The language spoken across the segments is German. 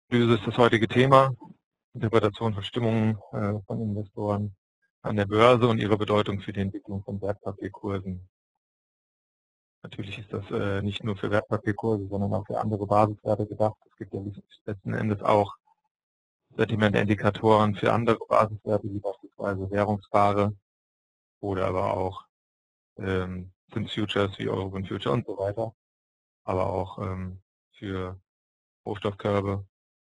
Analyse ist das heutige Thema. Interpretation von Stimmungen von Investoren an der Börse und ihre Bedeutung für die Entwicklung von Wertpapierkursen. Natürlich ist das nicht nur für Wertpapierkurse, sondern auch für andere Basiswerte gedacht. Es gibt ja letzten Endes auch Sentimentindikatoren für andere Basiswerte, wie beispielsweise Währungspaare oder aber auch Zinsfutures wie Eurobond Future und so weiter, aber auch für Rohstoffkörbe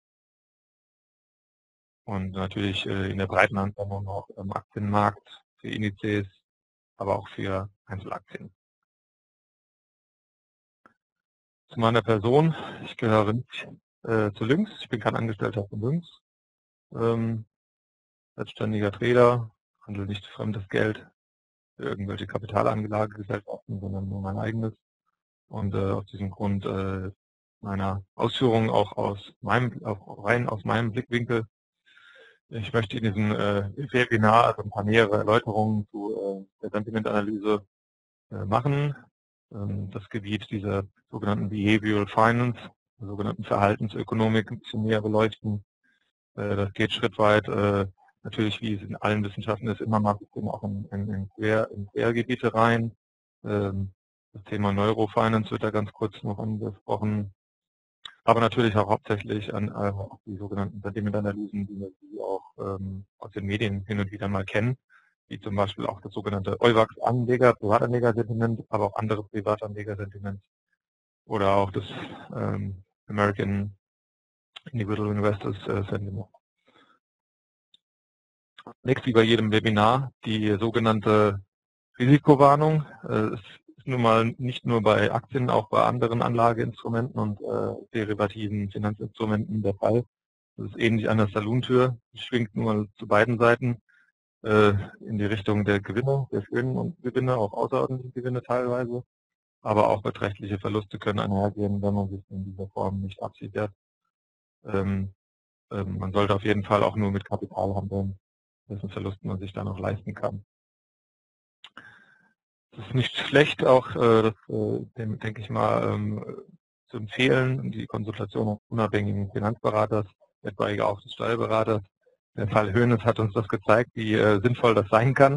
und natürlich in der breiten Anwendung auch im Aktienmarkt für Indizes, aber auch für Einzelaktien. Zu meiner Person: Ich gehöre nicht zu Lynx, ich bin kein Angestellter von Lynx, selbstständiger Trader, handle nicht fremdes Geld für irgendwelche Kapitalanlagegesellschaften, sondern nur mein eigenes. Und aus diesem Grund meiner Ausführungen auch rein aus meinem Blickwinkel. Ich möchte in diesem Webinar also ein paar nähere Erläuterungen zu der Sentimentanalyse machen. Das Gebiet dieser sogenannten Behavioral Finance, der sogenannten Verhaltensökonomik, ein bisschen näher beleuchten. Das geht schrittweit, natürlich, wie es in allen Wissenschaften ist, immer mal ein bisschen auch in Quergebiete rein. Das Thema Neurofinance wird da ganz kurz noch angesprochen, aber natürlich auch hauptsächlich an die sogenannten Sentimentanalysen, die wir auch aus den Medien hin und wieder mal kennen, wie zum Beispiel auch das sogenannte EUVAX Privatanlegersentiment, aber auch andere Privatanlegersentiments oder auch das American Individual Investors Sentiment. Nächst wie bei jedem Webinar die sogenannte Risikowarnung. Es ist nun mal nicht nur bei Aktien, auch bei anderen Anlageinstrumenten und derivativen Finanzinstrumenten der Fall. Das ist ähnlich an der Salontür. Es schwingt nur mal zu beiden Seiten in die Richtung der Gewinne, der schönen und Gewinne, auch außerordentliche Gewinne teilweise. Aber auch beträchtliche Verluste können einhergehen, wenn man sich in dieser Form nicht absichert. Man sollte auf jeden Fall auch nur mit Kapital handeln, dessen Verlusten man sich dann auch leisten kann. Es ist nicht schlecht, auch dem, denke ich mal, zu empfehlen, die Konsultation eines unabhängigen Finanzberaters, etwaiger auch des Steuerberaters. Der Fall Hoeneß hat uns das gezeigt, wie sinnvoll das sein kann.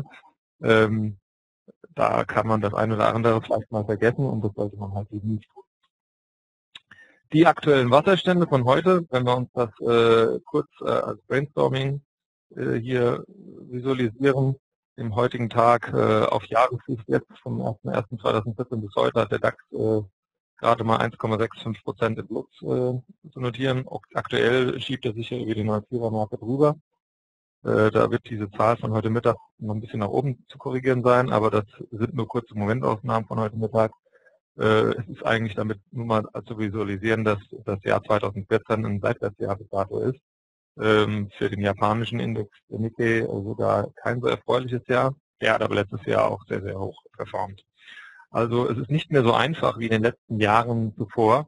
Da kann man das eine oder andere vielleicht mal vergessen und das sollte man halt eben nicht tun. Die aktuellen Wasserstände von heute, wenn wir uns das kurz als Brainstorming hier visualisieren, im heutigen Tag auf Jahressicht jetzt vom 01.01.2014 bis heute hat der DAX gerade mal 1,65% im Plus zu notieren. Aktuell schiebt er sich ja über die 9-4er-Marke drüber. Da wird diese Zahl von heute Mittag noch ein bisschen nach oben zu korrigieren sein, aber das sind nur kurze Momentaufnahmen von heute Mittag. Es ist eigentlich damit nur mal zu visualisieren, dass das Jahr 2014 ein Seitwärtsjahr bis dato ist. Für den japanischen Index, der Nikkei, sogar kein so erfreuliches Jahr. Der hat aber letztes Jahr auch sehr, sehr hoch performt. Also es ist nicht mehr so einfach wie in den letzten Jahren zuvor.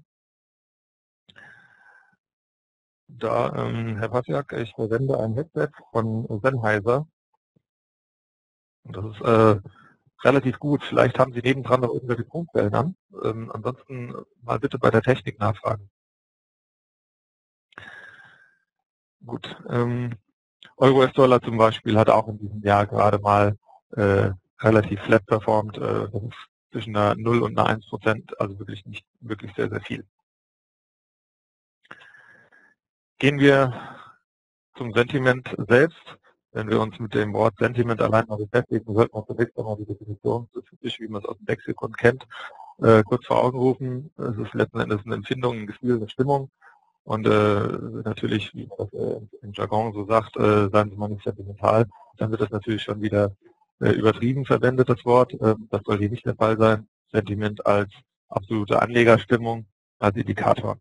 Da, Herr Pasiak, ich verwende ein Headset von Sennheiser. Und das ist relativ gut. Vielleicht haben Sie nebendran noch irgendwelche Punktwellen an. Ansonsten mal bitte bei der Technik nachfragen. Gut. Euro-US-Dollar zum Beispiel hat auch in diesem Jahr gerade mal relativ flat performt. Das ist zwischen einer 0 und einer 1%, also wirklich nicht wirklich sehr, sehr viel. Gehen wir zum Sentiment selbst. Wenn wir uns mit dem Wort Sentiment allein mal beschäftigen, sollten wir zunächst einmal die Definition, so typisch wie man es aus dem Lexikon kennt, kurz vor Augen rufen. Es ist letzten Endes eine Empfindung, ein Gefühl, eine Stimmung. Und natürlich, wie man das im Jargon so sagt, seien Sie mal nicht sentimental, dann wird das natürlich schon wieder übertrieben verwendet, das Wort. Das soll hier nicht der Fall sein. Sentiment als absolute Anlegerstimmung, als Indikator.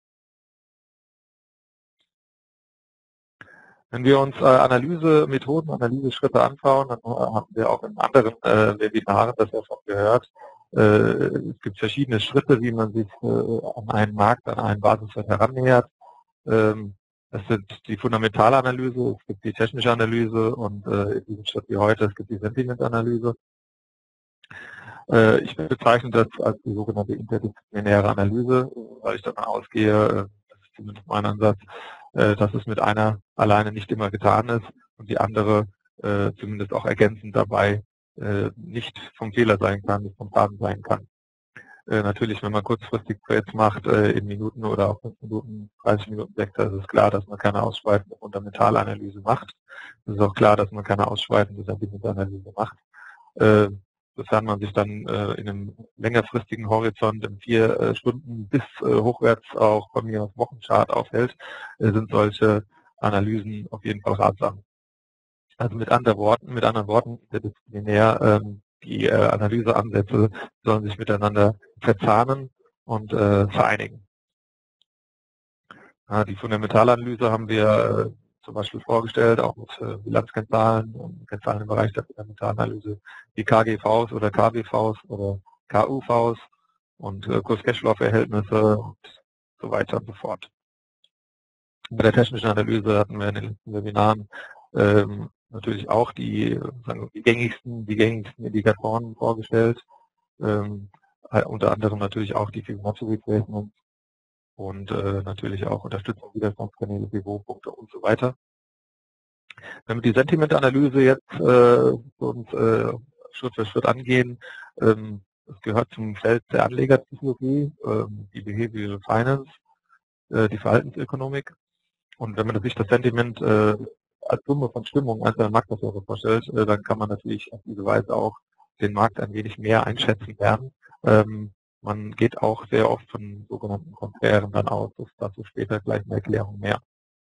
Wenn wir uns Analysemethoden, Analyseschritte anschauen, dann haben wir auch in anderen Webinaren das ja schon gehört. Es gibt verschiedene Schritte, wie man sich an einen Markt, an einen Basiswert herannähert. Das sind die Fundamentalanalyse, es gibt die technische Analyse und in diesem Schritt wie heute, es gibt die Sentimentanalyse. Ich bezeichne das als die sogenannte interdisziplinäre Analyse, weil ich davon ausgehe, dass zumindest mein Ansatz, dass es mit einer alleine nicht immer getan ist und die andere zumindest auch ergänzend dabei nicht vom Fehler sein kann, nicht vom Schaden sein kann. Natürlich, wenn man kurzfristig Trades macht, in Minuten oder auch 5 Minuten, 30 Minuten Sektor, ist es klar, dass man keine ausschweifende Fundamentalanalyse macht. Es ist auch klar, dass man keine ausschweifende Sentimentanalyse macht. Sofern man sich dann in einem längerfristigen Horizont im 4 Stunden bis hochwärts auch bei mir auf Wochenchart aufhält, sind solche Analysen auf jeden Fall ratsam. Also mit anderen Worten, interdisziplinär, die Analyseansätze sollen sich miteinander verzahnen und vereinigen. Die Fundamentalanalyse haben wir zum Beispiel vorgestellt, auch mit Bilanzkennzahlen und Kennzahlen im Bereich der Fundamentalanalyse, wie KGVs oder KBVs oder KUVs und Kurs-Cashflow-Verhältnisse und so weiter und so fort. Bei der technischen Analyse hatten wir in den letzten Webinaren natürlich auch die gängigsten Indikatoren vorgestellt, unter anderem natürlich auch die Fibonacci Retracements und natürlich auch Unterstützung Widerstandskanäle, Pivotpunkte und so weiter. Wenn wir die Sentimentanalyse jetzt Schritt für Schritt angehen, es gehört zum Feld der Anlegerpsychologie, die Behavioral Finance, die Verhaltensökonomik. Und wenn man sich das Sentiment als Summe von Stimmungen einzelner Marktakteure vorstellt, dann kann man natürlich auf diese Weise auch den Markt ein wenig mehr einschätzen lernen. Man geht auch sehr oft von sogenannten Konträren dann aus, dazu später gleich eine Erklärung mehr.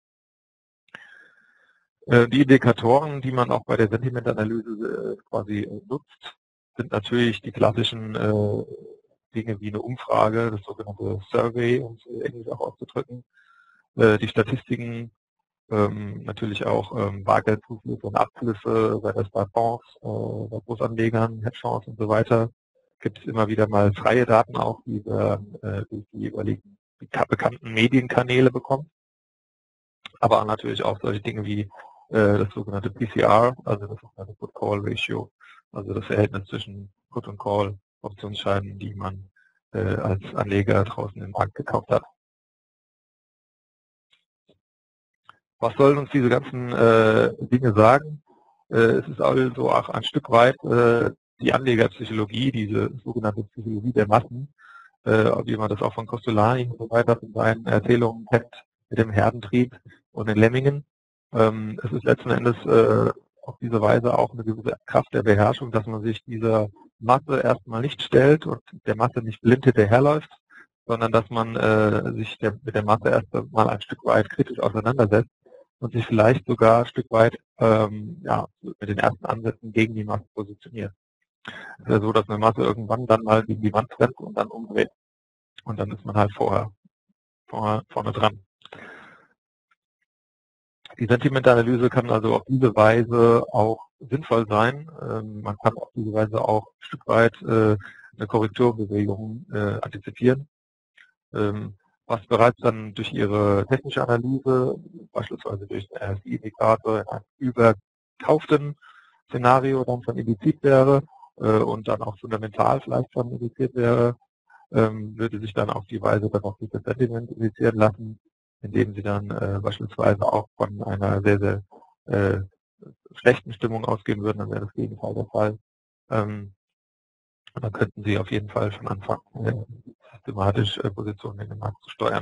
Die Indikatoren, die man auch bei der Sentimentanalyse quasi nutzt, sind natürlich die klassischen Dinge wie eine Umfrage, das sogenannte Survey, um es englisch auch auszudrücken, die Statistiken, natürlich auch Bargeldzuflüsse und Abflüsse, sei das bei Fonds, bei Großanlegern, Hedgefonds und so weiter. Gibt es immer wieder mal freie Daten auch, die wir durch die jeweiligen bekannten Medienkanäle bekommen. Aber natürlich auch solche Dinge wie das sogenannte PCR, also das sogenannte Put-Call-Ratio, also das Verhältnis zwischen Put und Call Optionsscheinen, die man als Anleger draußen im Markt gekauft hat. Was sollen uns diese ganzen Dinge sagen? Es ist also auch ein Stück weit die Anlegerpsychologie, diese sogenannte Psychologie der Massen, wie man das auch von Costolani und so weiter in seinen Erzählungen kennt, mit dem Herdentrieb und den Lemmingen. Es ist letzten Endes auf diese Weise auch eine gewisse Kraft der Beherrschung, dass man sich dieser Masse erstmal nicht stellt und der Masse nicht blind hinterherläuft, sondern dass man sich mit der Masse erst mal ein Stück weit kritisch auseinandersetzt und sich vielleicht sogar ein Stück weit mit den ersten Ansätzen gegen die Masse positioniert. Es ist ja so, dass eine Masse irgendwann dann mal gegen die Wand rennt und dann umdreht. Und dann ist man halt vorne dran. Die Sentimentanalyse kann also auf diese Weise auch sinnvoll sein. Man kann auf diese Weise auch ein Stück weit eine Korrekturbewegung antizipieren. Was bereits dann durch ihre technische Analyse, beispielsweise durch den RSI-Indikator in einem überkauften Szenario dann schon indiziert wäre und dann auch fundamental vielleicht schon indiziert wäre, würde sich dann auf die Weise dann auch durch das Sentiment indizieren lassen, indem sie dann beispielsweise auch von einer sehr, sehr schlechten Stimmung ausgehen würden, dann wäre das Gegenteil der Fall. Und dann könnten sie auf jeden Fall schon anfangen, systematisch Positionen in den Markt zu steuern.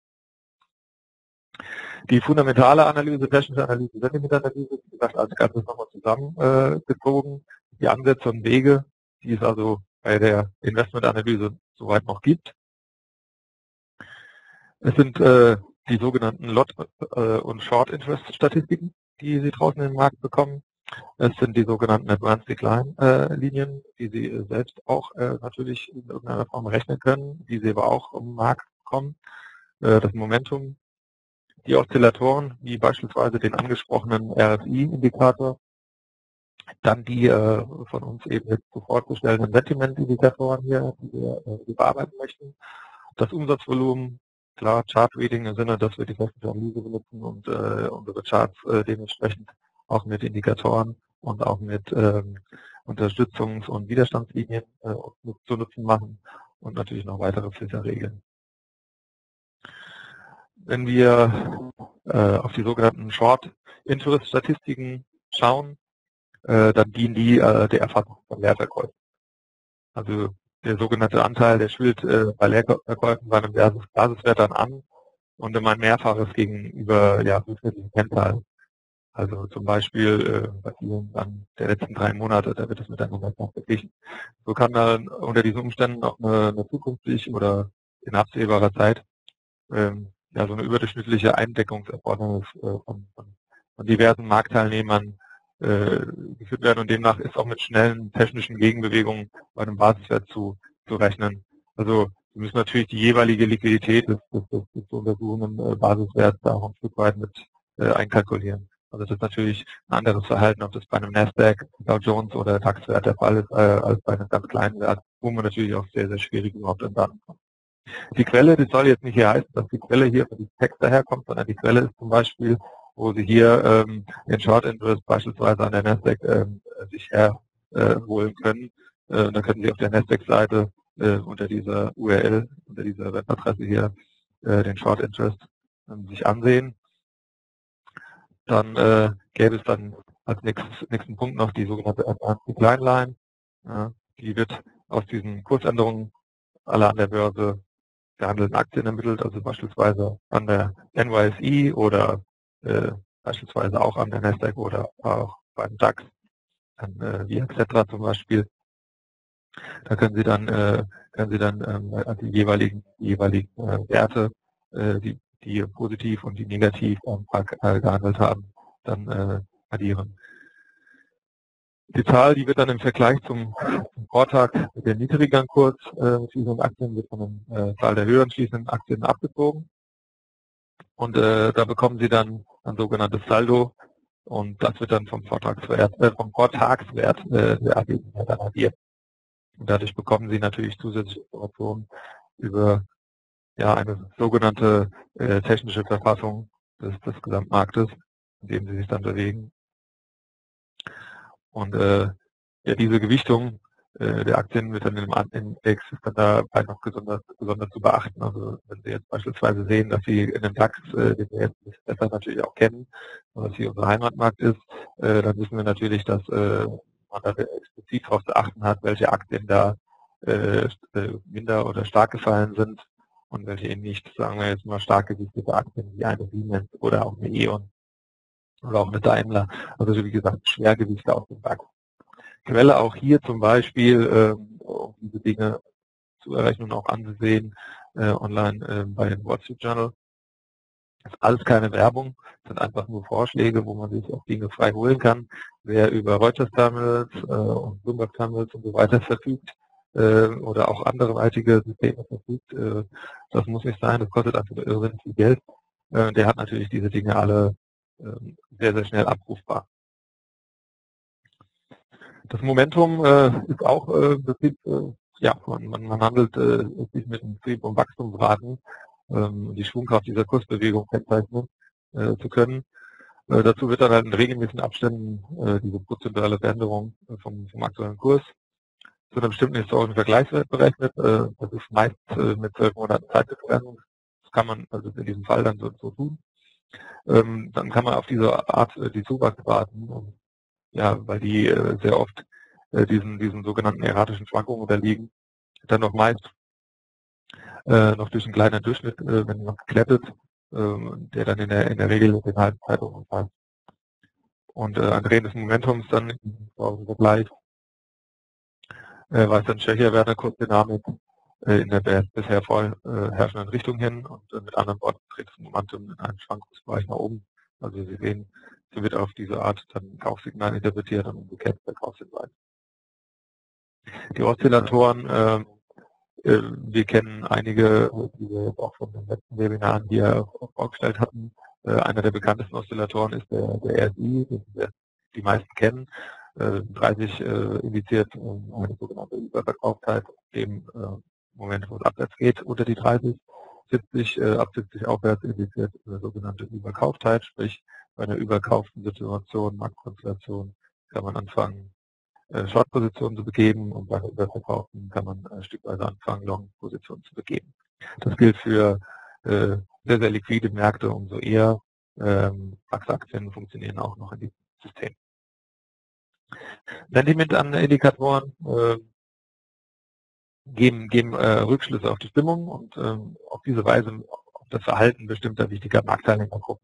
Die fundamentale Analyse, technische Analyse, Sentimentanalyse, wie gesagt, als Ganzes nochmal zusammengezogen. Die Ansätze und Wege, die es also bei der Investmentanalyse soweit noch gibt. Es sind die sogenannten Lot- und Short-Interest-Statistiken, die Sie draußen im Markt bekommen. Es sind die sogenannten Advanced Decline-Linien, die Sie selbst auch natürlich in irgendeiner Form rechnen können, die Sie aber auch im Markt bekommen. Das Momentum, die Oszillatoren, wie beispielsweise den angesprochenen RSI-Indikator, dann die von uns eben jetzt sofort gestellten Sentiment-Indikatoren hier, die wir bearbeiten möchten. Das Umsatzvolumen, klar, Chart-Reading im Sinne, dass wir die technische Analyse benutzen und unsere Charts dementsprechend auch mit Indikatoren und auch mit Unterstützungs- und Widerstandslinien zu nutzen machen und natürlich noch weitere Filterregeln. Wenn wir auf die sogenannten Short-Interest-Statistiken schauen, dann dienen die der Erfassung von Leerverkäufen. Also der sogenannte Anteil, der schwillt bei Leerverkäufen bei einem Basiswert dann an und immer ein Mehrfaches gegenüber durchschnittlichen Kennzahlen. Also zum Beispiel bei vielen dann der letzten 3 Monate, da wird es miteinander verglichen. So kann dann unter diesen Umständen auch eine zukünftig oder in absehbarer Zeit so eine überdurchschnittliche Eindeckungserfordernis von diversen Marktteilnehmern geführt werden und demnach ist auch mit schnellen technischen Gegenbewegungen bei einem Basiswert zu rechnen. Also wir müssen natürlich die jeweilige Liquidität des zu untersuchenden Basiswerts da auch ein Stück weit mit einkalkulieren. Also das ist natürlich ein anderes Verhalten, ob das bei einem Nasdaq, Dow Jones oder DAX-Wert der Fall ist, als bei einem ganz kleinen Wert, wo man natürlich auch sehr, sehr schwierig überhaupt an Daten kommt. Die Quelle, das soll jetzt nicht hier heißen, dass die Quelle hier von diesem Text daherkommt, sondern die Quelle ist zum Beispiel, wo Sie hier den Short Interest beispielsweise an der Nasdaq sich herholen können. Dann können Sie auf der Nasdaq-Seite unter dieser URL, unter dieser Webadresse hier den Short Interest sich ansehen. Dann gäbe es dann als nächsten Punkt noch die sogenannte Advanced Decline Line. Die wird aus diesen Kursänderungen aller an der Börse gehandelten Aktien ermittelt, also beispielsweise an der NYSE oder beispielsweise auch an der Nasdaq oder auch beim DAX, wie etc. zum Beispiel. Da können Sie dann die jeweiligen Werte, die positiv und die negativ gehandelt haben, dann addieren. Die Zahl, die wird dann im Vergleich zum Vortag mit dem niedrigeren Kurs mit schließenden Aktien, wird von der Zahl der höheren schließenden Aktien abgezogen. Und da bekommen Sie dann ein sogenanntes Saldo und das wird dann vom Vortagswert der Angelegenheit dann addiert. Und dadurch bekommen Sie natürlich zusätzliche Informationen über eine sogenannte technische Verfassung des Gesamtmarktes, in dem Sie sich dann bewegen. Und diese Gewichtung der Aktien wird dann im Index dann dabei noch besonders zu beachten. Also wenn Sie jetzt beispielsweise sehen, dass Sie in dem DAX, den wir jetzt besser natürlich auch kennen, was hier unser Heimatmarkt ist, dann wissen wir natürlich, dass man da explizit darauf zu achten hat, welche Aktien da minder oder stark gefallen sind und welche eben nicht, sagen wir jetzt mal, stark gewichtete Aktien wie eine Siemens oder auch eine E.ON oder auch eine Daimler, also wie gesagt Schwergewichte aus dem DAX. Quelle auch hier zum Beispiel, um diese Dinge zu errechnen und auch anzusehen, online bei dem Wall Street Journal. Das ist alles keine Werbung, das sind einfach nur Vorschläge, wo man sich auch Dinge frei holen kann. Wer über Reuters Terminals und Bloomberg Terminals und so weiter verfügt oder auch anderweitige Systeme verfügt, das muss nicht sein, das kostet einfach irrsinnig viel Geld. Der hat natürlich diese Dinge alle sehr, sehr schnell abrufbar. Das Momentum ist auch im Prinzip, man handelt sich mit einem Trieb- und Wachstumsraten, die Schwungkraft dieser Kursbewegung kennzeichnen zu können. Dazu wird dann halt in regelmäßigen Abständen diese prozentuale Veränderung vom aktuellen Kurs zu einem bestimmten historischen Vergleichswert berechnet. Das ist meist mit 12 Monaten Zeitdifferenz. Das kann man also in diesem Fall dann so tun. Dann kann man auf diese Art die Zuwachsraten, weil die sehr oft diesen sogenannten erratischen Schwankungen unterliegen, dann noch meist noch durch einen kleinen Durchschnitt, wenn noch geklettet, der dann in der Regel den halben Zeitraum umfasst. Und ein Drehen des Momentums dann im Vergleich weist dann schwächer werdende Kursdynamik in der bisher herrschenden Richtung hin und mit anderen Worten dreht das Momentum in einen Schwankungsbereich nach oben. Also Sie sehen, so wird auf diese Art dann Kaufsignal interpretiert und umgekehrt der Kaufsignal. Die Oszillatoren, wir kennen einige, die wir jetzt auch von den letzten Webinaren hier vorgestellt hatten. Einer der bekanntesten Oszillatoren ist der RSI, den wir die meisten kennen. 30 indiziert eine sogenannte Überverkauftheit, dem Moment, wo es abwärts geht, unter die 30. 70, ab 70 aufwärts indiziert eine sogenannte Überkauftheit, sprich bei einer überkauften Situation, Marktkonstellation kann man anfangen, Short-Positionen zu begeben und bei einer überverkauften kann man stückweise anfangen, Long-Positionen zu begeben. Das gilt für sehr, sehr liquide Märkte, umso eher DAX-Aktien funktionieren auch noch in diesem System. Sentiment an Indikatoren geben Rückschlüsse auf die Stimmung und auf diese Weise auf das Verhalten bestimmter wichtiger Marktteilnehmergruppen.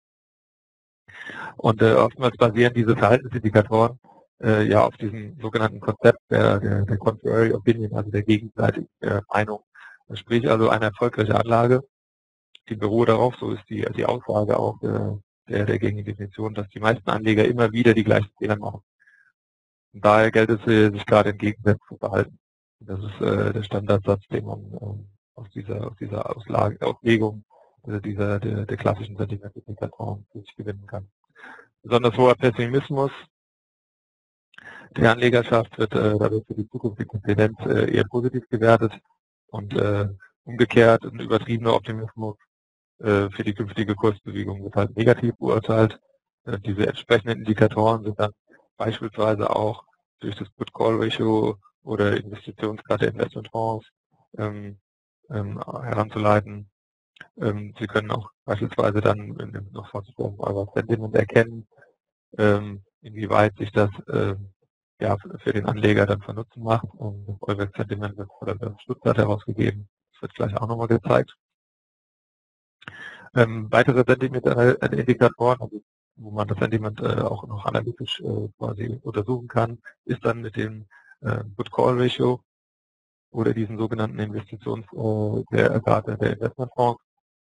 Und oftmals basieren diese Verhaltensindikatoren ja auf diesem sogenannten Konzept der Contrary Opinion, also der gegenseitigen Meinung. Sprich also eine erfolgreiche Anlage, die beruht darauf, so ist die Aussage auch der gängigen Definition, dass die meisten Anleger immer wieder die gleichen Fehler machen. Und daher gilt es, sich gerade entgegengesetzt zu verhalten. Das ist der Standardsatz, den man aus dieser Auslegung der klassischen Sentimentindikatoren sich gewinnen kann. Besonders hoher Pessimismus der Anlegerschaft wird dadurch für die zukünftige Tendenz eher positiv gewertet und umgekehrt ein übertriebener Optimismus für die künftige Kursbewegung wird halt negativ beurteilt. Diese entsprechenden Indikatoren sind dann beispielsweise auch durch das Put-Call-Ratio oder Investitionsgrad der Investmentfonds heranzuleiten. Sie können auch beispielsweise dann noch vorzugsweise euer Sentiment erkennen, inwieweit sich das ja, für den Anleger dann von Nutzen macht. Das Eurex Sentiment wird von der Stuttgart herausgegeben. Das wird gleich auch nochmal gezeigt. Weitere Sentiment-Indikatoren, also wo man das Sentiment auch noch analytisch quasi untersuchen kann, ist dann mit dem Put-Call-Ratio oder diesen sogenannten Investitionsgrad der Investmentfonds.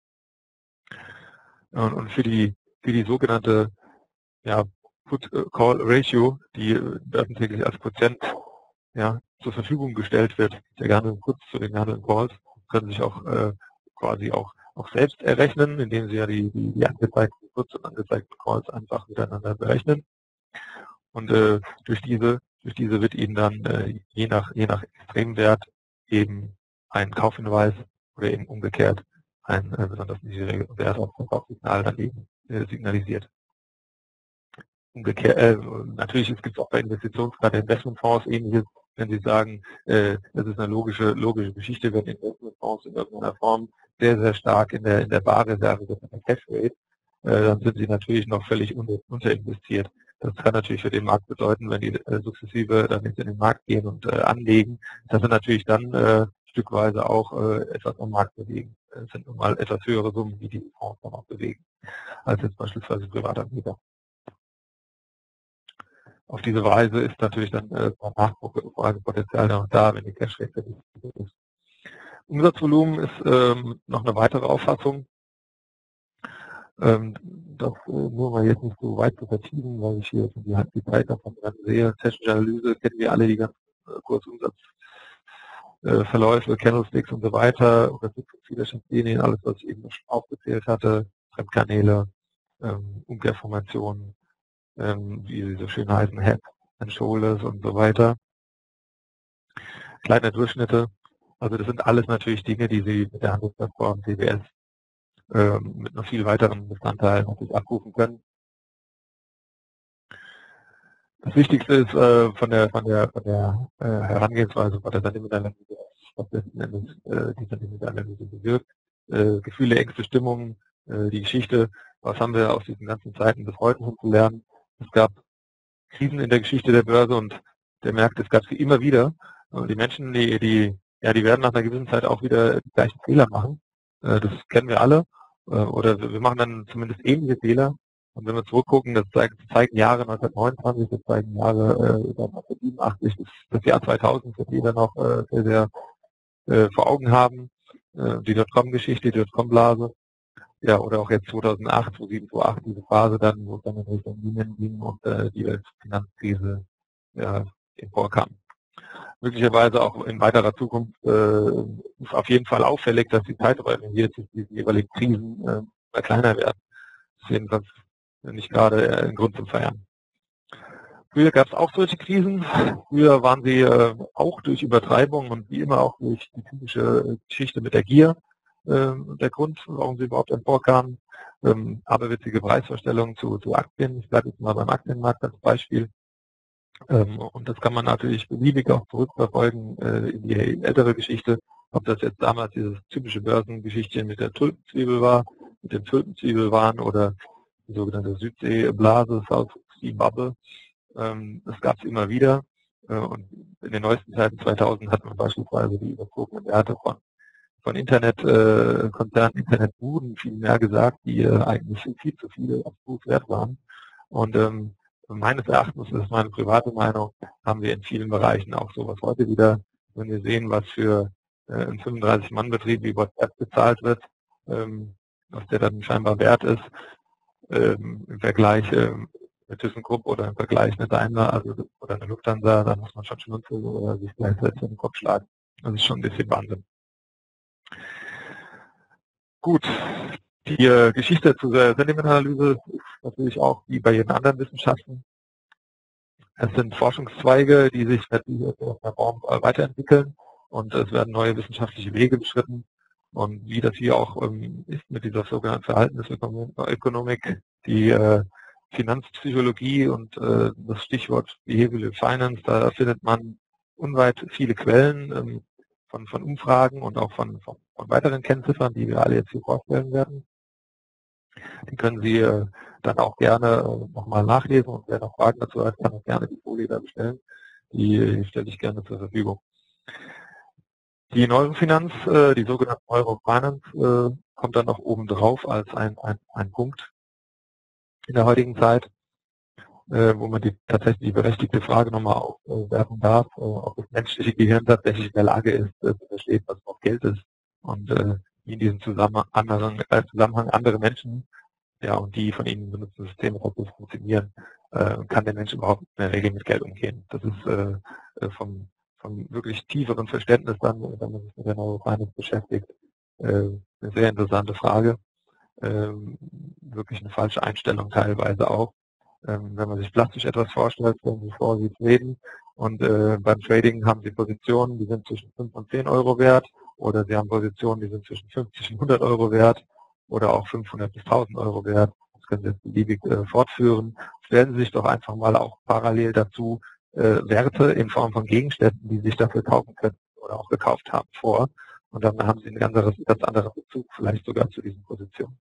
Und für die sogenannte Put-Call-Ratio, die öffentlich als Quotient zur Verfügung gestellt wird, der gehandelten Puts zu den gehandelten Calls, können sich auch quasi auch selbst errechnen, indem sie ja die angezeigten Puts und angezeigten Calls einfach miteinander berechnen. Und durch diese wird ihnen dann je nach Extremwert eben ein Kaufhinweis oder eben umgekehrt ein besonders niedriger Wert auf dem Kaufsignal dann eben signalisiert. Umgekehrt, natürlich gibt es auch bei Investitionsgrad Investmentfonds ähnliches, wenn Sie sagen, das ist eine logische Geschichte, wenn Investmentfonds in irgendeiner Form sehr, sehr stark in der Barreserve sind, in der Cash Rate, dann sind sie natürlich noch völlig unterinvestiert. Das kann natürlich für den Markt bedeuten, wenn die sukzessive dann jetzt in den Markt gehen und anlegen, dass sie natürlich dann stückweise auch etwas am Markt bewegen. Es sind nun mal etwas höhere Summen, die die Fonds dann auch bewegen, als jetzt beispielsweise Privatanbieter. Auf diese Weise ist natürlich dann Nachfragepotenzial noch da, wenn die Cash-Rate ist. Umsatzvolumen ist noch eine weitere Auffassung. Das nur mal jetzt nicht so weit zu vertiefen, weil ich hier schon die Zeit davon sehe. Technische Analyse kennen wir alle, die ganzen Kursumsatzverläufe, Candlesticks und so weiter, Unterstützungswiderstandslinien, alles, was ich eben schon aufgezählt hatte, Fremdkanäle, Umkehrformationen, wie sie so schön heißen, Head and Shoulders und so weiter. Kleine Durchschnitte, also das sind alles natürlich Dinge, die Sie mit der Handelsplattform CWS mit noch viel weiteren Bestandteilen natürlich abrufen können. Das Wichtigste ist von der Herangehensweise bei der Sentimentanalyse, was letzten Endes die Sentimentanalyse bewirkt. Gefühle, Ängste, Stimmungen, die Geschichte, was haben wir aus diesen ganzen Zeiten bis heute zu lernen. Es gab Krisen in der Geschichte der Börse und der Märkte, es gab sie immer wieder. Und die Menschen, die werden nach einer gewissen Zeit auch wieder die gleichen Fehler machen. Das kennen wir alle. Oder wir machen dann zumindest ähnliche Fehler. Und wenn wir zurückgucken, das zeigen Jahre 1929, das zeigen Jahre 1987, das Jahr 2000, das wir dann noch sehr vor Augen haben. Die Dotcom-Geschichte, die Dotcom-Blase. Ja, oder auch jetzt 2008, 2007, 2008, diese Phase dann, wo es dann in Richtung Linien ging und die Weltfinanzkrise emporkam. Möglicherweise auch in weiterer Zukunft ist auf jeden Fall auffällig, dass die Zeiträume hier zu diesen jeweiligen Krisen kleiner werden. Das ist jedenfalls nicht gerade ein Grund zum Feiern. Früher gab es auch solche Krisen. Früher waren sie auch durch Übertreibung und wie immer auch durch die typische Geschichte mit der Gier der Grund, warum sie überhaupt emporkamen. Aberwitzige Preisvorstellungen zu Aktien. Ich bleibe jetzt mal beim Aktienmarkt als Beispiel. Und das kann man natürlich beliebig auch zurückverfolgen in die ältere Geschichte. ob das jetzt damals dieses typische Börsengeschichtchen mit der Tulpenzwiebel war, mit dem Tulpenzwiebelwahn oder die sogenannte Südseeblase, South Sea Bubble. Das gab es immer wieder. Und in den neuesten Zeiten 2000 hat man beispielsweise die überzogenen Werte von Internetkonzernen, Internetbuden viel mehr gesagt, die eigentlich viel zu viel aufs Buch wert waren. Und meines Erachtens, das ist meine private Meinung, haben wir in vielen Bereichen auch sowas heute wieder, wenn wir sehen, was für ein 35-Mann-Betrieb wie WhatsApp bezahlt wird, was der dann scheinbar wert ist, im Vergleich mit ThyssenKrupp oder im Vergleich mit Daimler oder eine Lufthansa, da muss man schon schmunzeln oder sich gleich selbst in den Kopf schlagen. Das ist schon ein bisschen Wahnsinn. Gut, die Geschichte zu der Sentimentanalyse ist natürlich auch wie bei jeden anderen Wissenschaften. Es sind Forschungszweige, die sich natürlich in der Form weiterentwickeln und es werden neue wissenschaftliche Wege beschritten. Und wie das hier auch ist mit dieser sogenannten Verhaltensökonomik, die Finanzpsychologie und das Stichwort Behavioral Finance, da findet man unweit viele Quellen von Umfragen und auch von weiteren Kennziffern, die wir alle jetzt hier vorstellen werden. Die können Sie dann auch gerne nochmal nachlesen und wer noch Fragen dazu hat, kann auch gerne die Folie da bestellen. Die stelle ich gerne zur Verfügung. Die Neurofinanz, die sogenannte Neurofinance, kommt dann noch oben drauf als ein Punkt in der heutigen Zeit, wo man tatsächlich die berechtigte Frage nochmal aufwerfen darf, ob das menschliche Gehirn tatsächlich in der Lage ist, zu verstehen, was auch Geld ist und wie in diesem Zusammenhang andere Menschen, ja, und die von ihnen benutzten Systeme tatsächlich funktionieren, kann der Mensch überhaupt in der Regel mit Geld umgehen. Das ist vom wirklich tieferen Verständnis dann, wenn man sich mit der Neurofinance beschäftigt, eine sehr interessante Frage. Wirklich eine falsche Einstellung teilweise auch. Wenn man sich plastisch etwas vorstellt, stellen Sie sich vor, Sie traden und beim Trading haben Sie Positionen, die sind zwischen 5 und 10 Euro wert oder Sie haben Positionen, die sind zwischen 50 und 100 Euro wert oder auch 500 bis 1000 Euro wert. Das können Sie jetzt beliebig fortführen. Stellen Sie sich doch einfach mal auch parallel dazu Werte in Form von Gegenständen, die Sie sich dafür kaufen können oder auch gekauft haben, vor. Und dann haben Sie einen ganz anderen Bezug, vielleicht sogar zu diesen Positionen.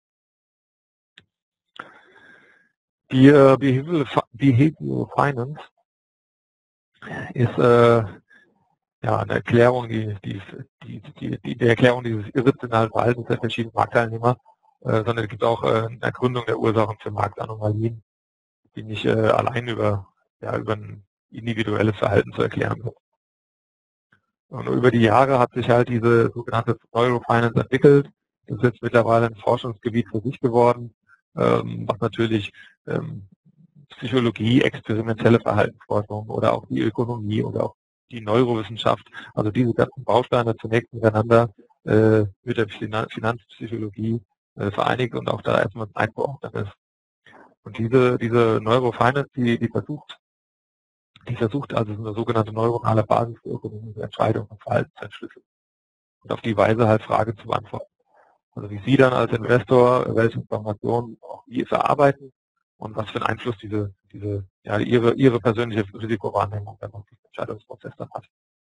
Die Behavioral Finance ist ja eine Erklärung, die Erklärung dieses irrationalen Verhaltens der verschiedenen Marktteilnehmer, sondern es gibt auch eine Ergründung der Ursachen für Marktanomalien, die nicht allein über ein individuelles Verhalten zu erklären sind. Und über die Jahre hat sich halt diese sogenannte Neurofinance entwickelt. Das ist jetzt mittlerweile ein Forschungsgebiet für sich geworden, was natürlich Psychologie, experimentelle Verhaltensforschung oder auch die Ökonomie oder auch die Neurowissenschaft, also diese ganzen Bausteine zunächst miteinander mit der Finanzpsychologie vereinigt und auch da erstmal eingeordnet ist. Und diese Neurofinance, die versucht also eine sogenannte neuronale Basis für ökonomische Entscheidungen und Verhaltensentschlüsse und auf die Weise halt Fragen zu beantworten. Also wie Sie dann als Investor welche Informationen auch wie verarbeiten und was für einen Einfluss Ihre persönliche Risikowahrnehmung dann auf den Entscheidungsprozess dann hat.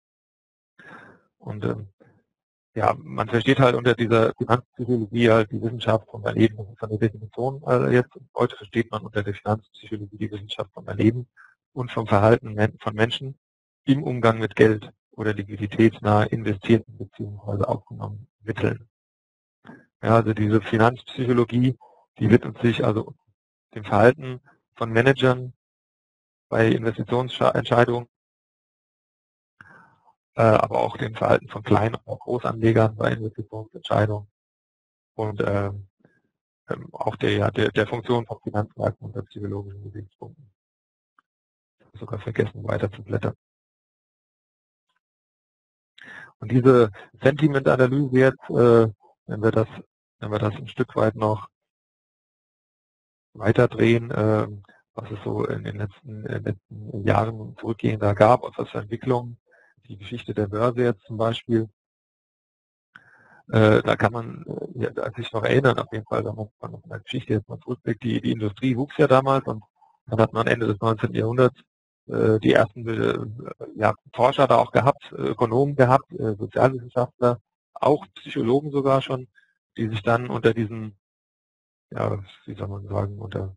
Und ja, man versteht halt unter dieser Finanzpsychologie halt die Wissenschaft vom Erleben. Das ist eine Definition jetzt. Heute versteht man unter der Finanzpsychologie die Wissenschaft vom Erleben und vom Verhalten von Menschen im Umgang mit Geld oder liquiditätsnah investierten bzw. aufgenommenen Mitteln. Ja, also diese Finanzpsychologie, die widmet sich also dem Verhalten von Managern bei Investitionsentscheidungen, aber auch dem Verhalten von Klein- und Großanlegern bei Investitionsentscheidungen und auch der Funktion von Finanzmärkten und der psychologischen Gesichtspunkten. Sogar vergessen, weiter zu blättern. Und diese Sentiment-Analyse jetzt, wenn wir das ein Stück weit noch weiterdrehen, was es so in den letzten Jahren zurückgehender gab, und was für Entwicklungen, die Geschichte der Börse jetzt zum Beispiel, da kann man sich noch erinnern, auf jeden Fall, wenn man von der Geschichte jetzt mal zurückblickt, die Industrie wuchs ja damals und dann hat man Ende des 19. Jahrhunderts die ersten Forscher da auch gehabt, Ökonomen gehabt, Sozialwissenschaftler, auch Psychologen sogar schon, die sich dann unter diesen, wie soll man sagen, unter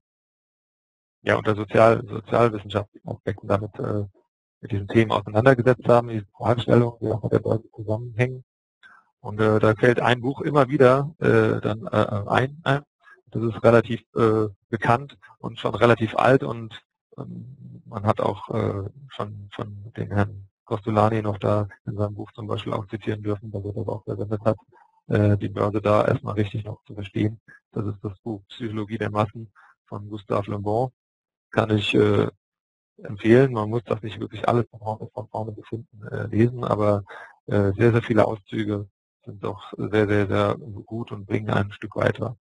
sozialwissenschaftlichen Aspekten damit mit diesen Themen auseinandergesetzt haben, diese Fragestellungen, die auch mit der Börse zusammenhängen. Und da fällt ein Buch immer wieder ein. Das ist relativ bekannt und schon relativ alt und man hat auch schon von den Herrn Costolani noch da in seinem Buch zum Beispiel auch zitieren dürfen, dass er das auch verwendet hat, die Börse da erstmal richtig noch zu verstehen. Das ist das Buch Psychologie der Massen von Gustave Le Bon. Kann ich empfehlen. Man muss das nicht wirklich alles von vorne bis hinten lesen, aber sehr, sehr viele Auszüge sind doch sehr, sehr, sehr gut und bringen ein Stück weiter.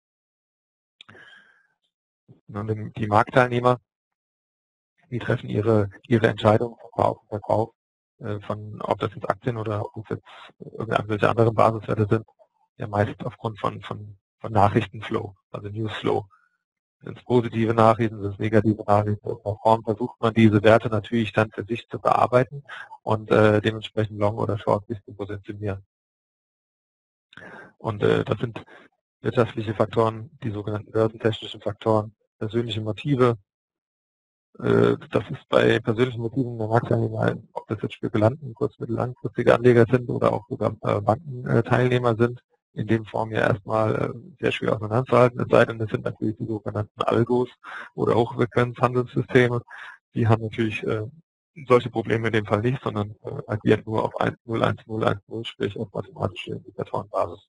Und die Marktteilnehmer, die treffen ihre Entscheidungen von Kauf und Verkauf, von ob das jetzt Aktien oder ob es jetzt irgendwelche anderen Basiswerte sind, ja meist aufgrund von Nachrichtenflow, also Newsflow. Sind es positive Nachrichten, sind es negative Nachrichten? In der Form versucht man diese Werte natürlich dann für sich zu bearbeiten und dementsprechend Long oder Short sich zu positionieren. Und das sind wirtschaftliche Faktoren, die sogenannten börsentechnischen Faktoren, persönliche Motive. Das ist bei persönlichen Motiven der Marktteilnehmer, ob das jetzt Spekulanten, kurz-, mittel-, langfristige Anleger sind oder auch sogar Bankenteilnehmer sind, in dem Form ja erstmal sehr schwer auseinanderzuhalten. Es sei denn, das sind natürlich die sogenannten Algos oder Hochfrequenzhandelssysteme. Die haben natürlich solche Probleme in dem Fall nicht, sondern agieren nur auf 1-0-1-0-1-0, sprich auf mathematische Indikatorenbasis.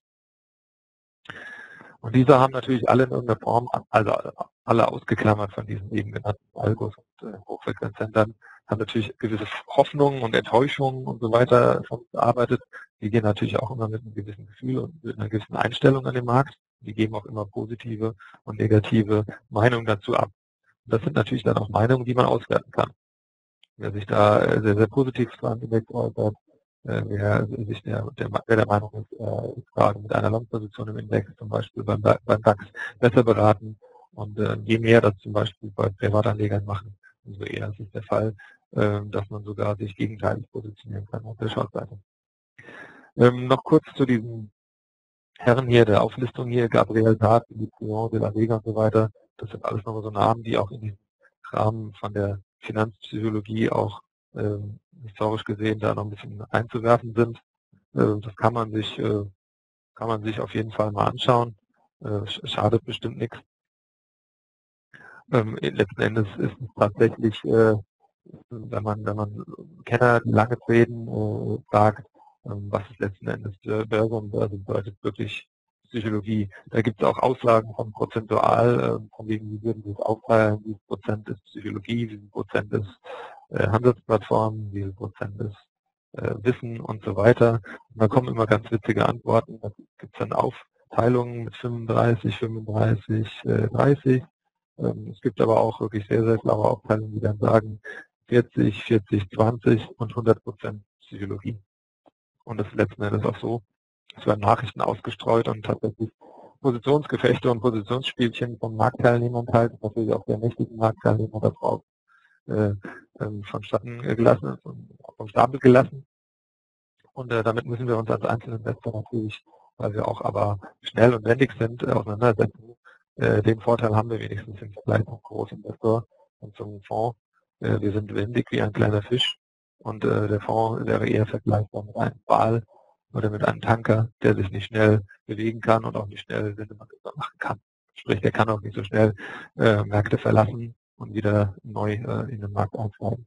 Und diese haben natürlich alle in irgendeiner Form, also alle ausgeklammert von diesen eben genannten Algos und Hochfrequenzhändlern, haben natürlich gewisse Hoffnungen und Enttäuschungen und so weiter schon gearbeitet. Die gehen natürlich auch immer mit einem gewissen Gefühl und mit einer gewissen Einstellung an den Markt. Die geben auch immer positive und negative Meinungen dazu ab. Das sind natürlich dann auch Meinungen, die man auswerten kann. Wer sich da sehr, sehr positiv zu einem Index äußert, wer der Meinung ist gerade mit einer Long-Position im Index zum Beispiel beim DAX besser beraten. Und je mehr das zum Beispiel bei Privatanlegern machen, umso eher ist es der Fall, dass man sogar sich gegenteilig positionieren kann auf der Short-Seite. Noch kurz zu diesen Herren hier, der Auflistung hier, Gabriel Tart, Philippe de la Vega und so weiter. Das sind alles nochmal so Namen, die auch in diesem Rahmen von der Finanzpsychologie auch historisch gesehen da noch ein bisschen einzuwerfen sind. Das kann man sich auf jeden Fall mal anschauen. Schadet bestimmt nichts. Letzten Endes ist es tatsächlich, wenn man Kenner lange traden fragt, was ist letzten Endes Börse und Börse bedeutet wirklich Psychologie. Da gibt es auch Aussagen von prozentual, von wegen, wie würden Sie es aufteilen, wie viel Prozent ist Psychologie, wie viel Prozent ist Handelsplattformen, wie viel Prozent ist Wissen und so weiter. Und da kommen immer ganz witzige Antworten. Da gibt es dann Aufteilungen mit 35, 35, 30. Es gibt aber auch wirklich sehr, sehr klare Aufteilungen, die dann sagen 40, 40, 20 und 100% Psychologie. Und das ist letzten Endes auch so. Es werden Nachrichten ausgestreut und tatsächlich Positionsgefechte und Positionsspielchen von Marktteilnehmern teilt, natürlich auch der mächtigen Marktteilnehmer darauf vonstatten gelassen, vom Stapel gelassen. Und damit müssen wir uns als Einzelinvestor natürlich, weil wir auch aber schnell und wendig sind, auseinandersetzen. Den Vorteil haben wir wenigstens im Vergleich zum Großinvestor und zum Fonds. Wir sind wendig wie ein kleiner Fisch und der Fonds wäre eher vergleichbar mit einem Wal oder mit einem Tanker, der sich nicht schnell bewegen kann und auch nicht schnell Sinnemanöver machen kann. Sprich, der kann auch nicht so schnell Märkte verlassen und wieder neu in den Markt einsteigen.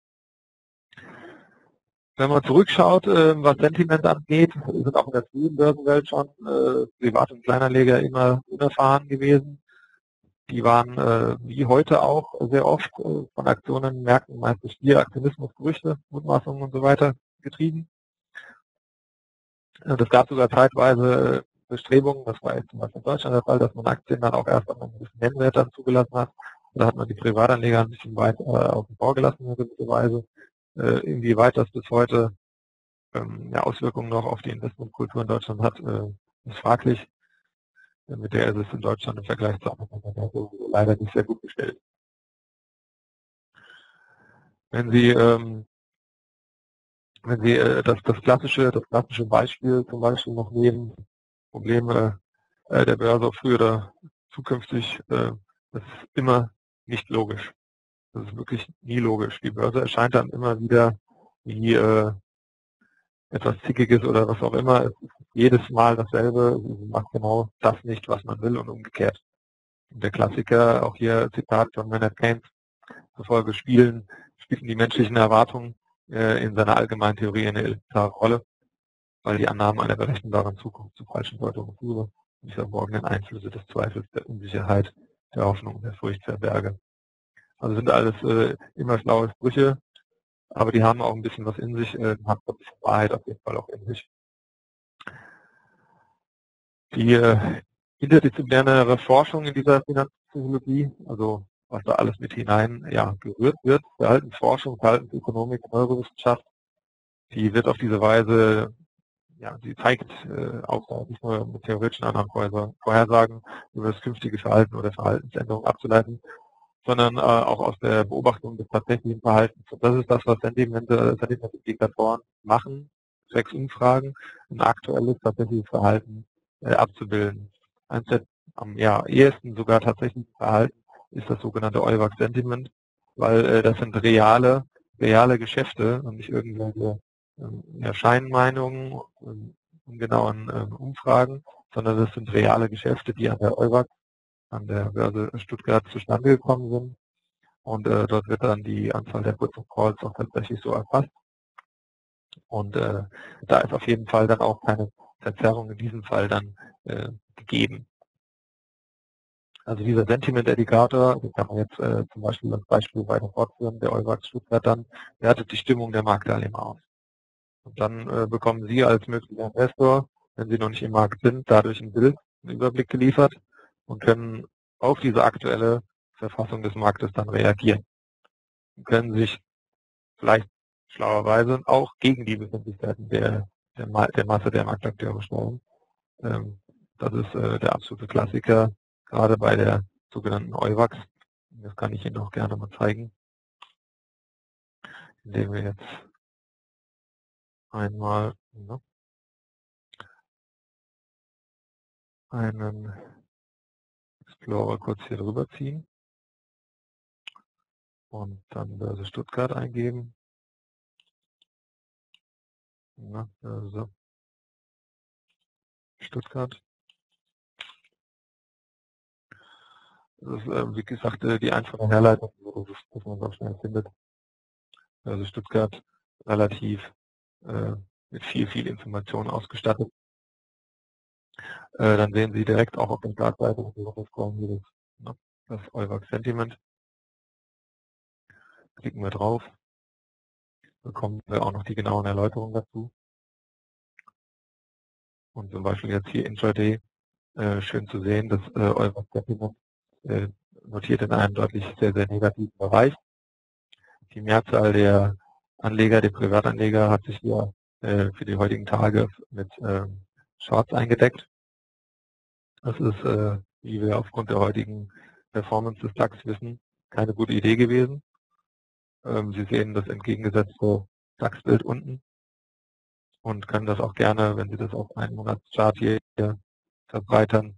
Wenn man zurückschaut, was Sentiment angeht, sind auch in der frühen Börsenwelt schon Privat- und Kleinanleger immer unerfahren gewesen. Die waren wie heute auch sehr oft von Aktionen, Märkten, meistens Stier, Aktionismus, Gerüchte, Mutmaßungen und so weiter getrieben. Es gab sogar zeitweise Bestrebungen, das war jetzt zum Beispiel in Deutschland der Fall, dass man Aktien dann auch erst an einem gewissen Nennwert dann zugelassen hat. Da hat man die Privatanleger ein bisschen weit außen vor gelassen in gewisser Weise. Inwieweit das bis heute Auswirkungen noch auf die Investmentkultur in Deutschland hat, ist fraglich. Mit der ist es in Deutschland im Vergleich zu anderen Ländern leider nicht sehr gut gestellt. Wenn Sie, das klassische Beispiel zum Beispiel noch nehmen, Probleme der Börse, ob früher oder zukünftig, das ist immer nicht logisch. Das ist wirklich nie logisch. Die Börse erscheint dann immer wieder wie etwas Zickiges oder was auch immer. Es ist jedes Mal dasselbe. Sie macht genau das nicht, was man will und umgekehrt. Und der Klassiker, auch hier Zitat von Maynard Keynes, zufolge spielen die menschlichen Erwartungen in seiner allgemeinen Theorie eine elementare Rolle, weil die Annahmen einer berechenbaren Zukunft zu falschen Deutungen führen, die verborgenen Einflüsse des Zweifels, der Unsicherheit, der Hoffnung und der Furcht verberge. Also sind alles immer schlaue Sprüche, aber die haben auch ein bisschen was in sich, haben ein bisschen Wahrheit auf jeden Fall auch in sich. Die interdisziplinäre Forschung in dieser Finanzpsychologie, also was da alles mit hinein gerührt wird, Verhaltensforschung, Verhaltensökonomik, Neurowissenschaft, die wird auf diese Weise, sie zeigt auch nicht nur mit theoretischen Vorhersagen über das künftige Verhalten oder Verhaltensänderungen abzuleiten, sondern auch aus der Beobachtung des tatsächlichen Verhaltens. Und das ist das, was Sentimentindikatoren machen, 6 Umfragen, ein aktuelles tatsächliches Verhalten abzubilden. Eins der am ehesten sogar tatsächlichen Verhalten ist das sogenannte Euwax Sentiment, weil das sind reale Geschäfte und nicht irgendwelche Scheinmeinungen und ungenauen Umfragen, sondern das sind reale Geschäfte, die an der Euwax, an der Börse Stuttgart zustande gekommen sind. Und dort wird dann die Anzahl der Puts und Calls auch tatsächlich so erfasst. Und da ist auf jeden Fall dann auch keine Verzerrung in diesem Fall dann gegeben. Also dieser Sentiment-Indikator, den kann man jetzt zum Beispiel als Beispiel weiter fortführen, der Euwax Stuttgart dann, wertet die Stimmung der Marktteilnehmer aus. Und dann bekommen Sie als möglicher Investor, wenn Sie noch nicht im Markt sind, dadurch ein Bild, einen Überblick geliefert und können auf diese aktuelle Verfassung des Marktes dann reagieren. Und können sich vielleicht schlauerweise auch gegen die Befindlichkeiten der Masse der Marktakteure stellen. Das ist der absolute Klassiker, gerade bei der sogenannten Euwax. Das kann ich Ihnen auch gerne mal zeigen, indem wir jetzt einmal einen Explorer kurz hier drüber ziehen und dann Börse Stuttgart eingeben. Börse Stuttgart. Das ist, wie gesagt, die einfache Herleitung, dass man es auch schnell findet. Börse Stuttgart relativ mit viel Information ausgestattet. Dann sehen Sie direkt auch auf der Startseite, das Euwax Sentiment. Klicken wir drauf, bekommen wir auch noch die genauen Erläuterungen dazu. Und zum Beispiel jetzt hier Intraday, schön zu sehen, dass Euwax Sentiment notiert in einem deutlich sehr negativen Bereich. Die Mehrzahl der Anleger, der Privatanleger, hat sich hier für die heutigen Tage mit Shorts eingedeckt. Das ist, wie wir aufgrund der heutigen Performance des DAX wissen, keine gute Idee gewesen. Sie sehen das entgegengesetzte DAX-Bild unten und können das auch gerne, wenn Sie das auf einen Monatschart hier verbreitern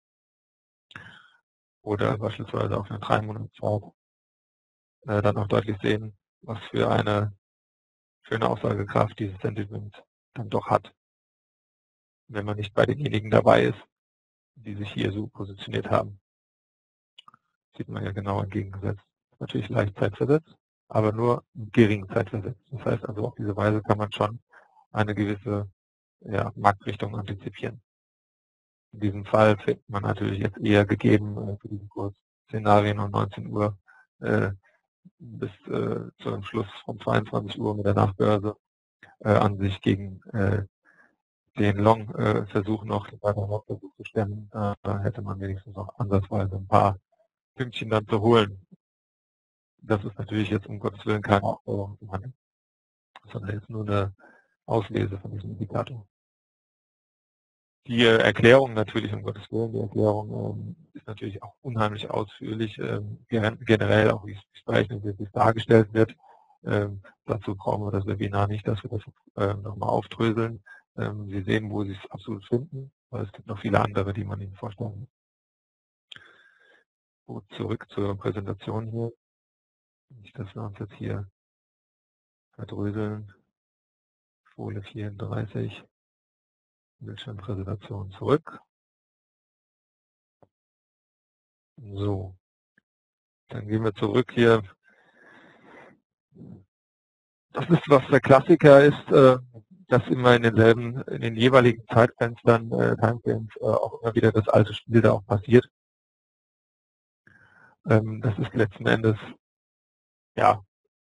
oder beispielsweise auf einen 3-Monats-Chart, dann auch deutlich sehen, was für eine schöne Aussagekraft dieses Sentiment dann doch hat, wenn man nicht bei denjenigen dabei ist, die sich hier so positioniert haben. Sieht man ja genau entgegengesetzt. Natürlich leicht zeitversetzt, aber nur gering zeitversetzt. Das heißt also, auf diese Weise kann man schon eine gewisse Marktrichtung antizipieren. In diesem Fall findet man natürlich jetzt eher gegeben für diesen Kurs Szenarien um 19 Uhr bis zu einem Schluss von 22 Uhr mit der Nachbörse an sich gegen den Long-Versuch noch, den weiteren Long-Versuch zu stemmen. Da hätte man wenigstens noch ansatzweise ein paar Pünktchen dann zu holen. Das ist natürlich jetzt um Gottes Willen keine Aufforderung zum Handeln, sondern jetzt nur eine Auslese von diesem Indikator. Die Erklärung natürlich, um Gottes Willen, die Erklärung ist natürlich auch unheimlich ausführlich, generell auch wie es berechnet wird, wie es dargestellt wird. Dazu brauchen wir das Webinar nicht, dass wir das nochmal aufdröseln. Sie sehen, wo Sie es absolut finden, weil es gibt noch viele andere, die man Ihnen vorstellen. Gut, zurück zur Präsentation hier. Nicht, dass wir uns jetzt hier verdröseln. Folie 34, Bildschirmpräsentation zurück. So, dann gehen wir zurück hier. Das ist, was der Klassiker ist, dass immer in den jeweiligen Zeitfenstern, Timeframes, auch immer wieder das alte Spiel da auch passiert. Das ist letzten Endes, ja,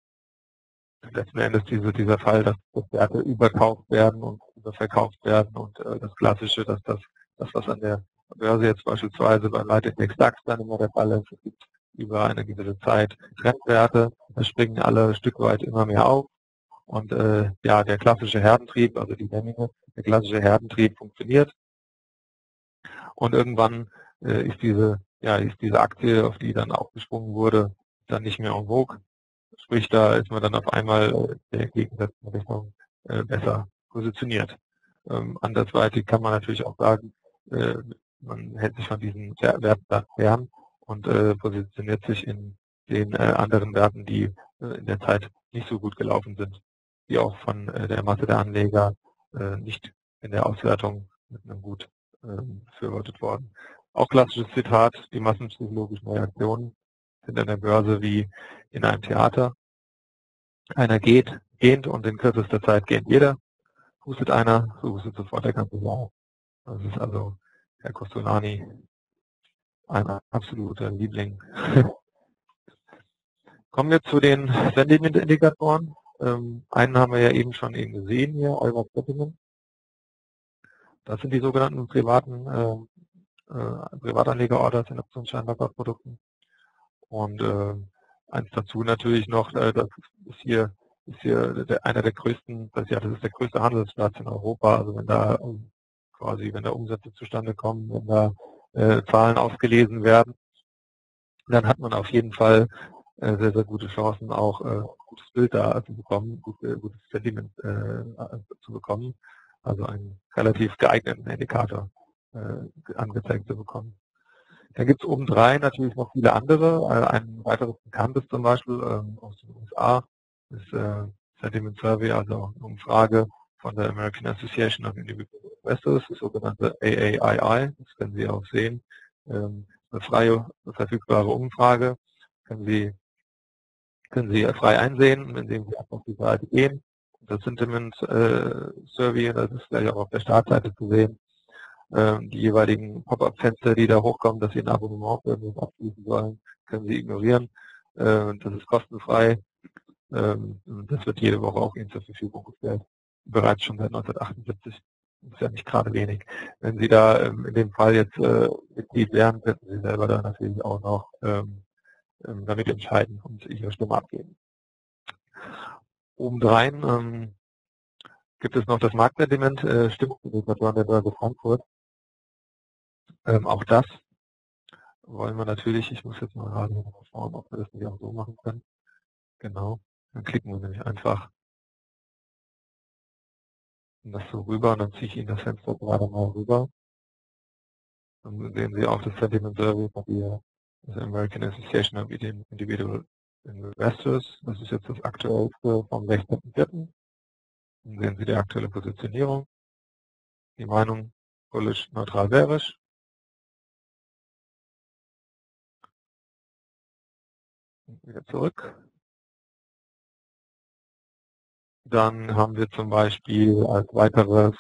dieser Fall, dass Werte überkauft werden und überverkauft werden und das Klassische, dass das, was an der Börse jetzt beispielsweise beim Leitindex DAX dann immer der Fall ist, es gibt über eine gewisse Zeit Trendwerte, da springen alle ein Stück weit immer mehr auf. Und ja, der klassische Herdentrieb, also die Lemminge, der klassische Herdentrieb funktioniert. Und irgendwann ist diese Aktie, auf die dann aufgesprungen wurde, dann nicht mehr en vogue. Sprich, da ist man dann auf einmal der gegensätzlichen Richtung besser positioniert. Andersweitig kann man natürlich auch sagen, man hält sich von diesen Werten fern und positioniert sich in den anderen Werten, die in der Zeit nicht so gut gelaufen sind, die auch von der Masse der Anleger nicht in der Auswertung mit einem Gut befürwortet worden. Auch klassisches Zitat, die massenpsychologischen Reaktionen sind an der Börse wie in einem Theater. Einer geht und in kürzester Zeit geht jeder. Hustet einer, so hustet sofort der ganze Saal. Das ist also Herr Costolani, ein absoluter Liebling. Kommen wir zu den Sentiment-Indikatoren. Einen haben wir ja eben schon gesehen hier, Euler Sentiment. Das sind die sogenannten Privatanleger-Orders in Optionsscheinwerferprodukten. Und eins dazu natürlich noch, das ist hier einer der größten, das ist der größte Handelsplatz in Europa. Also wenn da Umsätze zustande kommen, wenn da Zahlen ausgelesen werden, dann hat man auf jeden Fall sehr, sehr gute Chancen, auch gutes Bild da zu bekommen, gutes Sentiment zu bekommen. Also einen relativ geeigneten Indikator angezeigt zu bekommen. Da gibt es obendrein natürlich noch viele andere. Ein weiteres bekanntes zum Beispiel aus den USA ist Sentiment Survey, also eine Umfrage von der American Association of Individual Investors, das sogenannte AAII. Das können Sie auch sehen. Eine freie, verfügbare Umfrage. Können Sie frei einsehen, indem Sie einfach auf die Seite gehen. Das Sentiment Survey, das ist gleich auch auf der Startseite zu sehen. Die jeweiligen Pop-up-Fenster, die da hochkommen, dass Sie ein Abonnement für irgendwas abschließen sollen, können Sie ignorieren. Das ist kostenfrei. Das wird jede Woche auch Ihnen zur Verfügung gestellt. Bereits schon seit 1978. Das ist ja nicht gerade wenig. Wenn Sie da in dem Fall jetzt Mitglied wären, könnten Sie selber da natürlich auch noch damit entscheiden und Ihre Stimme abgeben. Obendrein gibt es noch das Marktsentiment, Stimmungsindikatoren der Börse Frankfurt. Auch das wollen wir natürlich, ich muss jetzt mal gerade schauen, ob wir das nicht auch so machen können. Genau, dann klicken wir nämlich einfach das so rüber und dann ziehe ich Ihnen das Fenster gerade mal rüber. Dann sehen Sie auch das Sentiment Survey von der American Association of Individual Investors. Das ist jetzt das aktuellste vom 16.04. Dann sehen Sie die aktuelle Positionierung, die Meinung bullish, neutral, bearish. Wieder zurück. Dann haben wir zum Beispiel als weiteres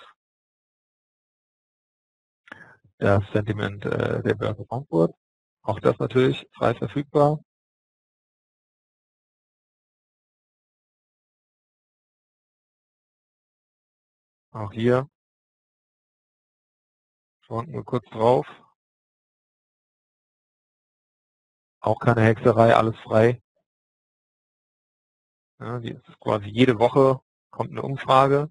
das Sentiment der Börse Frankfurt. Auch das natürlich frei verfügbar. Auch hier schauen wir kurz drauf. Auch keine Hexerei, alles frei. Ja, die ist quasi jede Woche kommt eine Umfrage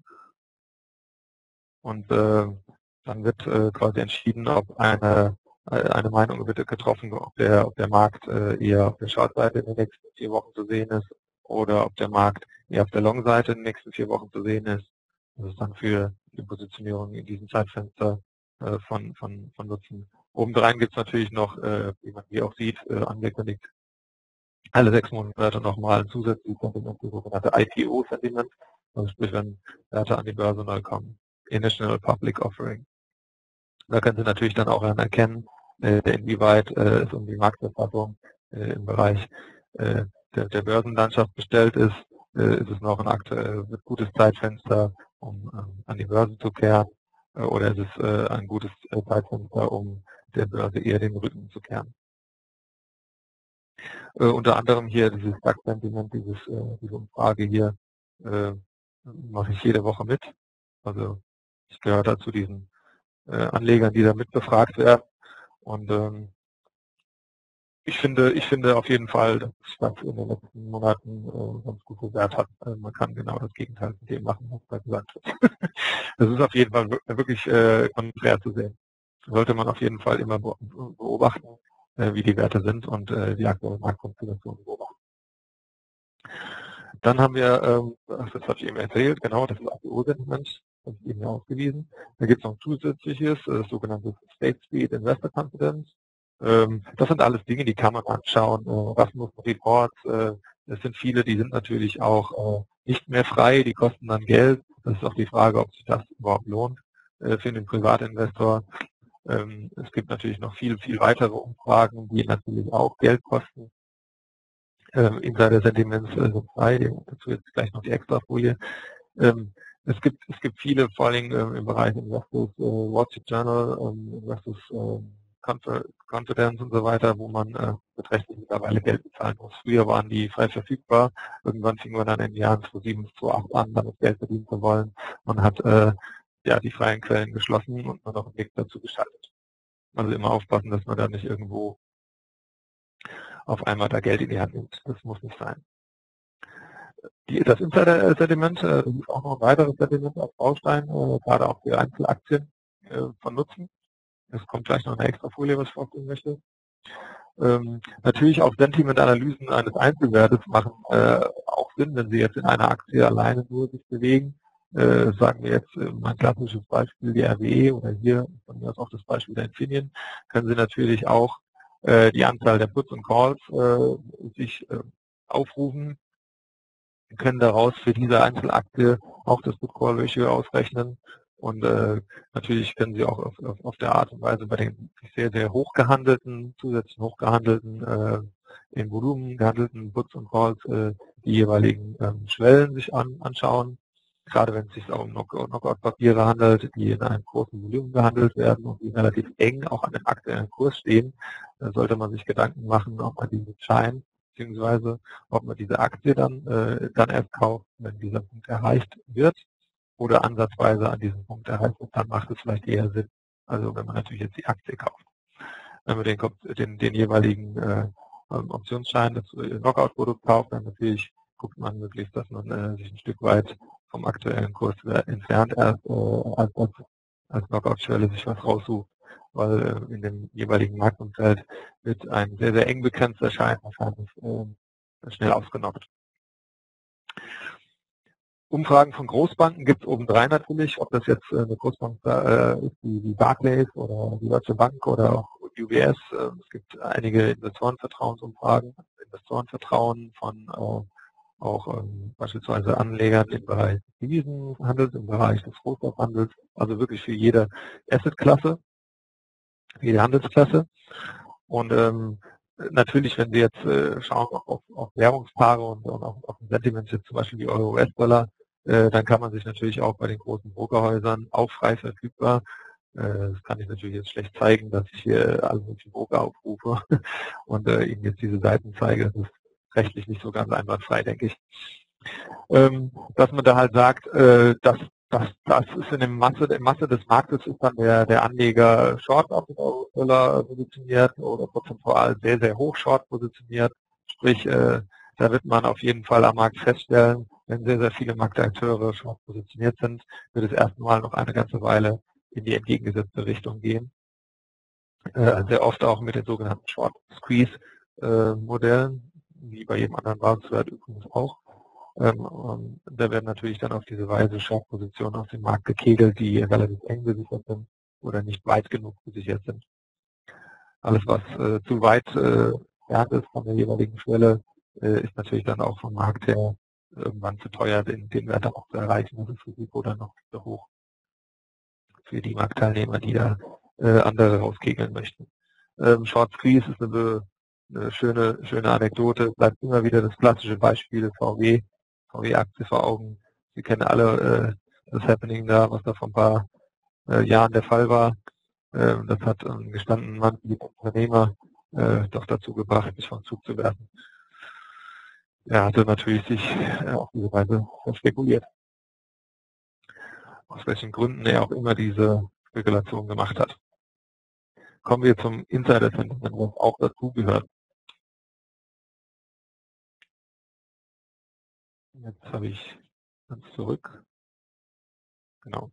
und dann wird quasi entschieden, ob eine Meinung wird getroffen, ob der Markt eher auf der Short-Seite in den nächsten 4 Wochen zu sehen ist oder ob der Markt eher auf der Long-Seite in den nächsten 4 Wochen zu sehen ist. Das ist dann für die Positionierung in diesem Zeitfenster von Nutzen. Obendrein gibt es natürlich noch, wie man hier auch sieht, angekündigt, alle 6 Monate nochmal ein zusätzliches Sentiment, das sogenannte IPO-Sentiment, also sprich, wenn Werte an die Börse neu kommen, Initial Public Offering. Da können Sie natürlich dann auch erkennen, inwieweit es um die Marktverfassung im Bereich der Börsenlandschaft bestellt ist. Ist es noch ein aktuell gutes Zeitfenster, um an die Börse zu kehren, oder ist es ein gutes Zeitfenster, um der Börse eher den Rücken zu kehren? Unter anderem hier dieses DAX-Sentiment, diese Umfrage hier, mache ich jede Woche mit. Also ich gehöre da zu diesen Anlegern, die da mitbefragt werden. Und ich finde auf jeden Fall, dass das in den letzten Monaten ganz gut bewährt hat. Man kann genau das Gegenteil von dem machen, was da gesagt wird. Das ist auf jeden Fall wirklich konträr zu sehen. Sollte man auf jeden Fall immer beobachten, wie die Werte sind und die aktuelle Marktkonstellation beobachten. Dann haben wir, das habe ich eben erzählt, genau, das ist IPO-Sentiment, das ist eben ausgewiesen. Da gibt es noch ein zusätzliches, sogenanntes State Street Investor Confidence. Das sind alles Dinge, die kann man anschauen. Rasmussen Reports, es sind viele, die sind natürlich auch nicht mehr frei, die kosten dann Geld. Das ist auch die Frage, ob sich das überhaupt lohnt für den Privatinvestor. Es gibt natürlich noch viel weitere Umfragen, die natürlich auch Geld kosten. Insider Sentiments sind frei, dazu jetzt gleich noch die Extrafolie. Es gibt viele, vor allem im Bereich Investors Wall Street Journal, Investors Confidence und so weiter, wo man beträchtlich mittlerweile Geld bezahlen muss. Früher waren die frei verfügbar, irgendwann fingen wir dann in den Jahren 2007 bis 2008 an, damit Geld verdienen zu wollen. Man hat die freien Quellen geschlossen und nur noch einen Weg dazu geschaltet. Also immer aufpassen, dass man da nicht irgendwo auf einmal da Geld in die Hand nimmt. Das muss nicht sein. Das Insider-Sentiment ist auch noch ein weiteres Sentiment als Baustein, gerade auch für Einzelaktien von Nutzen. Es kommt gleich noch eine extra Folie, was ich vorstellen möchte. Natürlich auch Sentiment-Analysen eines Einzelwertes machen auch Sinn, wenn Sie jetzt in einer Aktie alleine nur sich bewegen. Sagen wir jetzt mein klassisches Beispiel die RWE oder hier von mir aus auch das Beispiel der Infineon, können Sie natürlich auch die Anzahl der Puts und Calls sich aufrufen, können daraus für diese Einzelaktie auch das Put-Call-Ratio ausrechnen und natürlich können Sie auch auf der Art und Weise bei den sehr hoch gehandelten, zusätzlich hoch gehandelten, in Volumen gehandelten Puts und Calls die jeweiligen Schwellen sich anschauen. Gerade wenn es sich auch um Knockout-Papiere handelt, die in einem großen Volumen gehandelt werden und die relativ eng auch an dem aktuellen Kurs stehen, sollte man sich Gedanken machen, ob man diesen Schein beziehungsweise ob man diese Aktie dann erst kauft, wenn dieser Punkt erreicht wird oder ansatzweise an diesem Punkt erreicht wird, dann macht es vielleicht eher Sinn. Also wenn man natürlich jetzt die Aktie kauft. Wenn man den jeweiligen Optionsschein, das Knockout-Produkt kauft, dann natürlich guckt man möglichst, dass man sich ein Stück weit vom aktuellen Kurs entfernt erst als Knockout-Schwelle sich was raussucht, weil in dem jeweiligen Marktumfeld wird ein sehr eng begrenzter Schein wahrscheinlich schnell ausgenockt. Umfragen von Großbanken gibt es obendrein natürlich, ob das jetzt eine Großbank ist wie Barclays oder die Deutsche Bank oder auch UBS. Es gibt einige Investorenvertrauensumfragen, Investorenvertrauen von auch beispielsweise Anlegern im Bereich des Devisenhandels, im Bereich des Rohstoffhandels, also wirklich für jede Assetklasse, jede Handelsklasse. Und natürlich, wenn Sie jetzt schauen auf Währungspaare und auf ein Sentiment, jetzt zum Beispiel wie Euro-US-Dollar, dann kann man sich natürlich auch bei den großen Brokerhäusern auch frei verfügbar, das kann ich natürlich jetzt schlecht zeigen, dass ich hier alle möglichen Broker aufrufe und Ihnen jetzt diese Seiten zeige. Das ist rechtlich nicht so ganz einwandfrei, denke ich. Dass man da halt sagt, das ist in der Masse des Marktes ist dann der Anleger Short auf den Euro-Dollar positioniert oder prozentual sehr hoch Short positioniert. Sprich, da wird man auf jeden Fall am Markt feststellen, wenn sehr viele Marktakteure Short positioniert sind, wird es erstmal noch eine ganze Weile in die entgegengesetzte Richtung gehen. Sehr oft auch mit den sogenannten Short Squeeze Modellen. wie bei jedem anderen Basiswert übrigens auch. Da werden natürlich dann auf diese Weise Short-Positionen aus dem Markt gekegelt, die relativ eng gesichert sind oder nicht weit genug gesichert sind. Alles, was zu weit entfernt ist von der jeweiligen Schwelle, ist natürlich dann auch vom Markt her irgendwann zu teuer, den Wert dann auch zu erreichen. Das ist das Risiko dann noch zu hoch für die Marktteilnehmer, die da andere rauskegeln möchten. Short Squeeze ist eine schöne Anekdote, bleibt immer wieder das klassische Beispiel VW-Aktie vor Augen. Sie kennen alle das Happening da, was da vor ein paar Jahren der Fall war. Das hat einen gestandenen Mann wie Unternehmer doch dazu gebracht, sich vom Zug zu werfen. Er hatte natürlich sich auf diese Weise spekuliert. Aus welchen Gründen er auch immer diese Spekulation gemacht hat. Kommen wir zum Insider-Sentiment, was auch dazu gehört. Jetzt habe ich ganz zurück. Genau.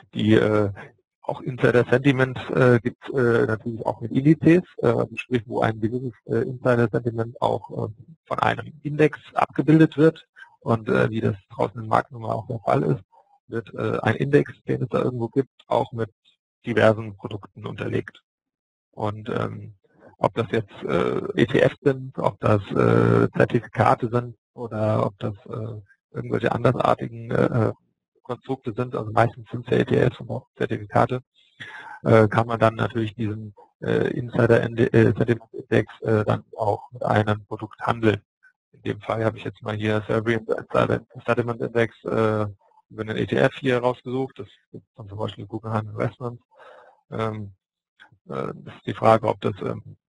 Auch Insider-Sentiment gibt es natürlich auch mit Indizes, sprich wo ein gewisses Insider-Sentiment auch von einem Index abgebildet wird. Und wie das draußen im Markt nun mal auch der Fall ist, wird ein Index, den es da irgendwo gibt, auch mit diversen Produkten unterlegt. Und ob das jetzt ETFs sind, ob das Zertifikate sind oder ob das irgendwelche andersartigen Konstrukte sind, also meistens sind es ja ETFs und auch Zertifikate, kann man dann natürlich diesen Insider Sentiment Index dann auch mit einem Produkt handeln. In dem Fall habe ich jetzt mal hier Serbian Insider Sentiment Index über einen ETF hier rausgesucht. Das ist dann zum Beispiel Guggenheim Investments. Das ist die Frage, ob das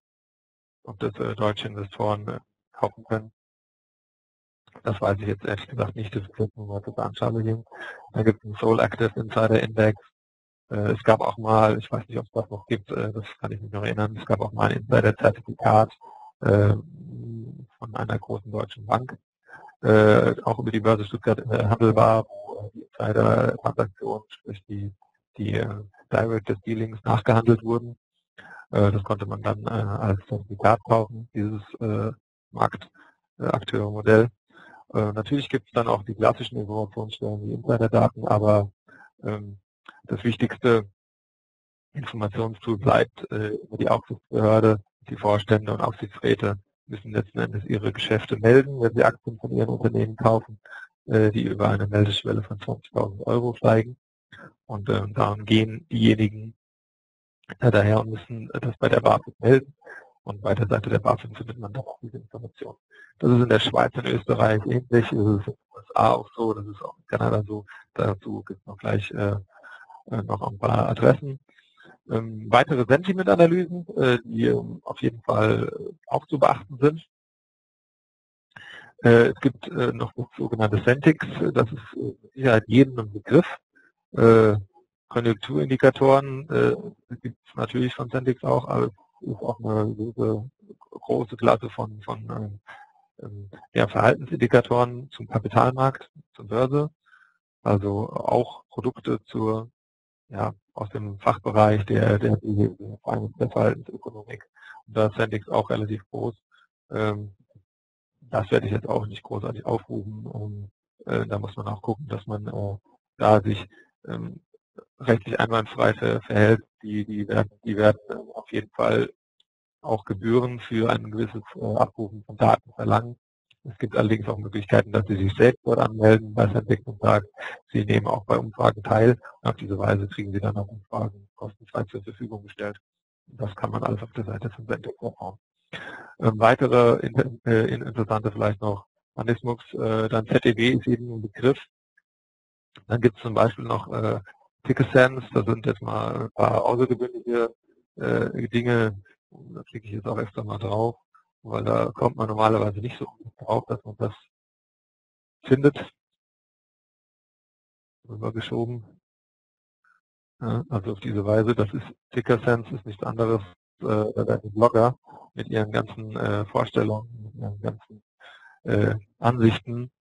deutsche Investoren kaufen können. Das weiß ich jetzt ehrlich gesagt nicht, das ist jetzt nur mal zu veranschaulichen. Da gibt es einen Soul Active Insider Index. Es gab auch mal, ich weiß nicht, ob es das noch gibt, das kann ich mich noch erinnern, es gab auch mal ein Insider-Zertifikat von einer großen deutschen Bank, auch über die Börse Stuttgart handelbar, wo die Insider-Transaktionen, sprich die Direct Dealings nachgehandelt wurden. Das konnte man dann als Zertifikat kaufen, dieses Marktakteurmodell. Natürlich gibt es dann auch die klassischen Informationsstellen wie Insiderdaten, aber das wichtigste Informationstool bleibt über die Aufsichtsbehörde. Die Vorstände und Aufsichtsräte müssen letzten Endes ihre Geschäfte melden, wenn sie Aktien von ihren Unternehmen kaufen, die über eine Meldeschwelle von 20.000 Euro steigen. Und darum gehen diejenigen daher und müssen das bei der BaFin melden. Und bei der Seite der BaFin findet man dann auch diese Information. Das ist in der Schweiz und Österreich ähnlich, das ist in den USA auch so, das ist auch in Kanada so. Dazu gibt es noch gleich noch ein paar Adressen. Weitere Sentiment-Analysen, die auf jeden Fall auch zu beachten sind. Es gibt noch das sogenannte Sentix, das ist mit Sicherheit jedem ein Begriff. Konjunkturindikatoren gibt es natürlich von Sentix auch, aber es ist auch eine große Klasse von Verhaltensindikatoren zum Kapitalmarkt, zur Börse. Also auch Produkte aus dem Fachbereich der Verhaltensökonomik. Und da ist Sentix auch relativ groß. Das werde ich jetzt auch nicht großartig aufrufen. Da muss man auch gucken, dass man da sich rechtlich einwandfrei verhält. Die werden auf jeden Fall auch Gebühren für ein gewisses Abrufen von Daten verlangen. Es gibt allerdings auch Möglichkeiten, dass Sie sich selbst dort anmelden bei Sentix und sagen, Sie nehmen auch bei Umfragen teil. Und auf diese Weise kriegen Sie dann auch Umfragen kostenfrei zur Verfügung gestellt. Das kann man alles auf der Seite von Sentix erfahren. Weitere interessante vielleicht noch Manismus, dann ZEW ist eben ein Begriff. Dann gibt es zum Beispiel noch Ticker-Sense, da sind jetzt mal ein paar außergewöhnliche Dinge, da klicke ich jetzt auch extra mal drauf, weil da kommt man normalerweise nicht so drauf, dass man das findet. Rübergeschoben. Ja, also auf diese Weise, das ist Ticker-Sense, ist nichts anderes, da werden die Blogger mit ihren ganzen Vorstellungen, mit ihren ganzen Ansichten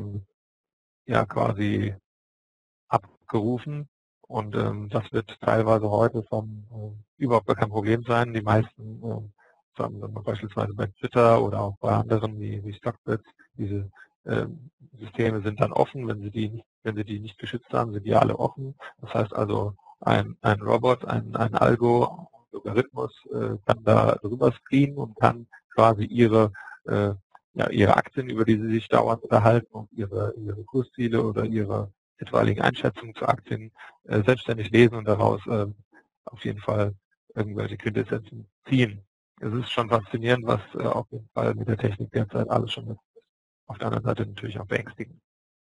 quasi abgerufen. Und das wird teilweise heute überhaupt gar kein Problem sein. Die meisten haben wir beispielsweise bei Twitter oder auch bei anderen wie Stockbits. Diese Systeme sind dann offen, wenn Sie die nicht geschützt haben, sind die alle offen. Das heißt also, ein Robot, ein Algo, ein Logarithmus kann da drüber screenen und kann quasi ihre Aktien, über die Sie sich dauernd unterhalten und ihre Kursziele oder ihre etwaigen Einschätzungen zu Aktien selbstständig lesen und daraus auf jeden Fall irgendwelche Quintessenzen ziehen. Es ist schon faszinierend, was auf jeden Fall mit der Technik derzeit alles schon ist. Auf der anderen Seite natürlich auch beängstigend.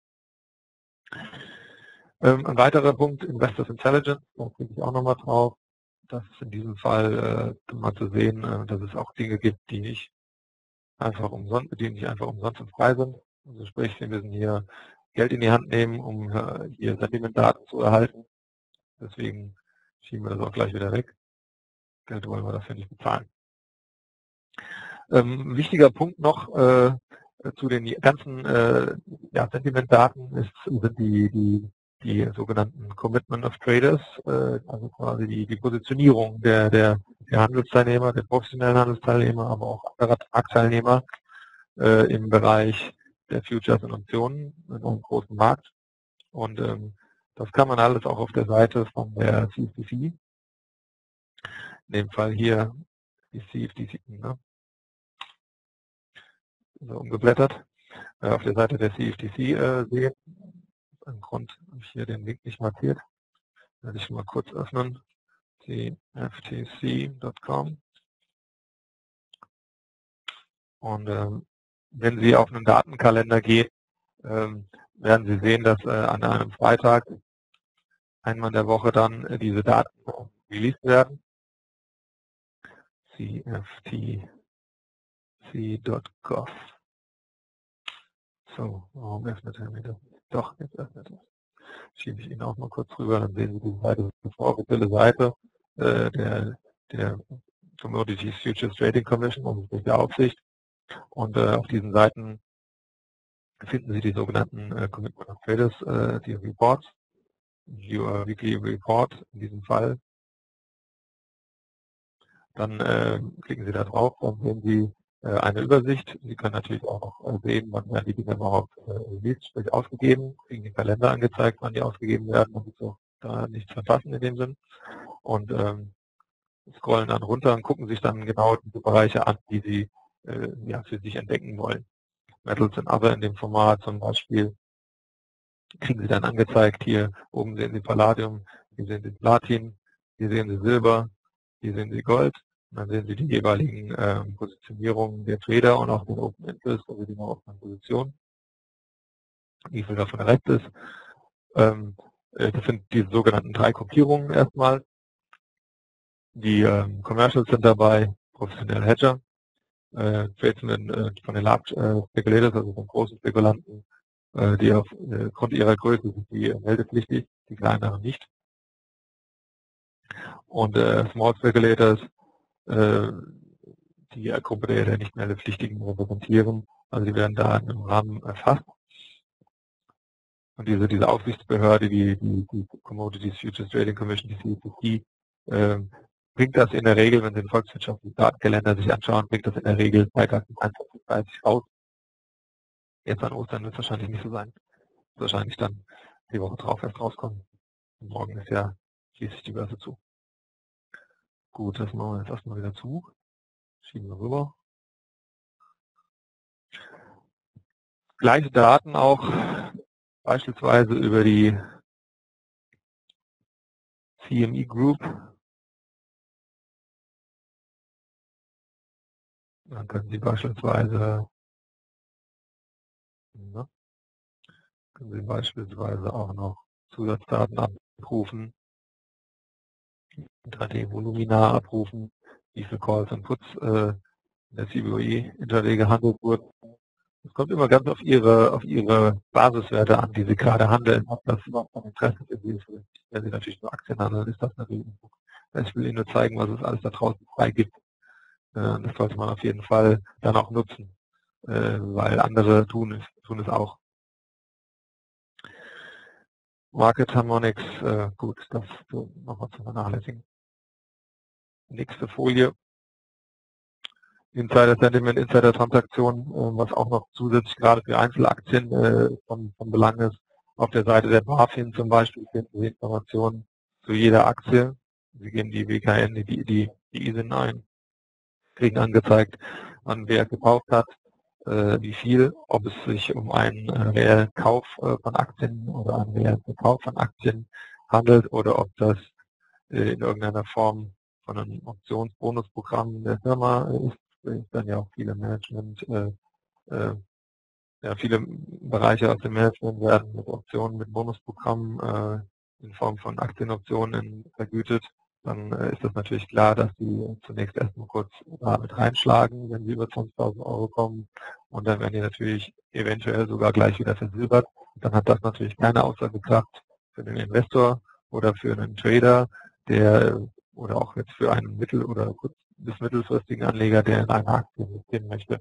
Ein weiterer Punkt, Investors Intelligence, da klicke ich auch nochmal drauf. Das ist in diesem Fall mal zu sehen, dass es auch Dinge gibt, die nicht einfach umsonst und frei sind. Also sprich, wir müssen hier Geld in die Hand nehmen, um hier Sentimentdaten zu erhalten. Deswegen schieben wir das auch gleich wieder weg. Geld wollen wir dafür nicht bezahlen. Wichtiger Punkt noch zu den ganzen Sentimentdaten sind die sogenannten Commitment of Traders, also quasi die Positionierung der Handelsteilnehmer, der professionellen Handelsteilnehmer, aber auch anderer Marktteilnehmer im Bereich der Futures und Optionen in einem großen Markt. Und das kann man alles auch auf der Seite von der CFTC, in dem Fall hier die CFTC, ne? So umgeblättert, auf der Seite der CFTC sehen. Im Grund habe ich hier den Link nicht markiert. Werde ich mal kurz öffnen. cftc.com. Und wenn Sie auf einen Datenkalender gehen, werden Sie sehen, dass an einem Freitag einmal in der Woche dann diese Daten released werden. cftc.gov. So, warum öffnet er mir das? Doch, jetzt öffnet er. Schiebe ich Ihnen auch mal kurz rüber, dann sehen Sie die Seite. Das ist eine voroffizielle Seite der Commodities Futures Trading Commission, also der Aufsicht. Und auf diesen Seiten finden Sie die sogenannten Commitment of Traders, die Reports, Your Weekly Report in diesem Fall. Dann klicken Sie da drauf, dann sehen Sie eine Übersicht. Sie können natürlich auch noch sehen, wann werden die Dinge überhaupt released, sprich ausgegeben, kriegen den Kalender angezeigt, wann die ausgegeben werden, damit Sie auch da nichts verpassen in dem Sinn. Und scrollen dann runter und gucken sich dann genau diese Bereiche an, die Sie für sich entdecken wollen. Metals and Other in dem Format zum Beispiel kriegen Sie dann angezeigt. Hier oben sehen Sie Palladium, hier sehen Sie Platin, hier sehen Sie Silber, hier sehen Sie Gold. Und dann sehen Sie die jeweiligen Positionierungen der Trader und auch den Open Interest, also die offenen Positionen, wie viel davon erreicht ist. Das sind die sogenannten 3 Gruppierungen erstmal. Die Commercials sind dabei, professionelle Hedger, Tradesmen von den Large Speculators, also von großen Spekulanten, die aufgrund ihrer Größe sind die meldepflichtig, die kleineren nicht. Und Small Speculators, die Gruppe der nicht meldepflichtigen repräsentieren, also die werden da im Rahmen erfasst. Und diese Aufsichtsbehörde, die Commodities Futures Trading Commission, die CFTC, bringt das in der Regel, wenn Sie den volkswirtschaftlichen Datenkalender sich anschauen, bringt das in der Regel freitags um 21:30 raus. Jetzt an Ostern wird es wahrscheinlich nicht so sein. Wahrscheinlich dann die Woche drauf erst rauskommen. Und morgen ist ja schließlich die Börse zu. Gut, das machen wir jetzt erstmal wieder zu. Schieben wir rüber. Gleiche Daten auch beispielsweise über die CME Group. Dann können Sie beispielsweise auch noch Zusatzdaten abrufen, 3D-Volumina abrufen, wie viele Calls und Puts in der CBOE intraday gehandelt wurden. Es kommt immer ganz auf ihre Basiswerte an, die Sie gerade handeln. Ob das überhaupt von Interesse für Sie ist. Wenn Sie natürlich nur Aktien handeln, ist das natürlich ein Punkt. Ich will Ihnen nur zeigen, was es alles da draußen frei gibt. Das sollte man auf jeden Fall dann auch nutzen, weil andere tun es auch. Market Harmonics, gut, das nochmal zu vernachlässigen. Nächste Folie. Insider-Sentiment, Insider-Transaktionen, was auch noch zusätzlich gerade für Einzelaktien von Belang ist. Auf der Seite der BaFin zum Beispiel finden Sie Informationen zu jeder Aktie. Sie geben die WKN, die ISIN ein, kriegen angezeigt, wann wer gekauft hat, wie viel, ob es sich um einen reellen Kauf von Aktien oder einen reellen Verkauf von Aktien handelt oder ob das in irgendeiner Form von einem Optionsbonusprogramm der Firma ist. Dann ja auch viele viele Bereiche aus dem Management werden mit Optionen, mit Bonusprogrammen in Form von Aktienoptionen vergütet. Dann ist das natürlich klar, dass die zunächst erstmal kurz damit reinschlagen, wenn sie über 20.000 Euro kommen. Und dann werden die natürlich eventuell sogar gleich wieder versilbert. Dann hat das natürlich keine Aussagekraft für den Investor oder für einen Trader, der oder auch jetzt für einen mittel- oder kurz- bis mittelfristigen Anleger, der in eine Aktie investieren möchte.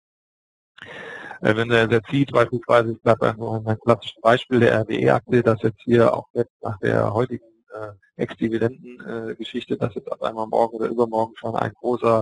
Wenn der zieht, beispielsweise, ich bleibe einfach mein klassisches Beispiel der RWE-Aktie, dass jetzt hier auch jetzt nach der heutigen Ex-Dividenden-Geschichte, dass jetzt auf einmal morgen oder übermorgen schon ein großer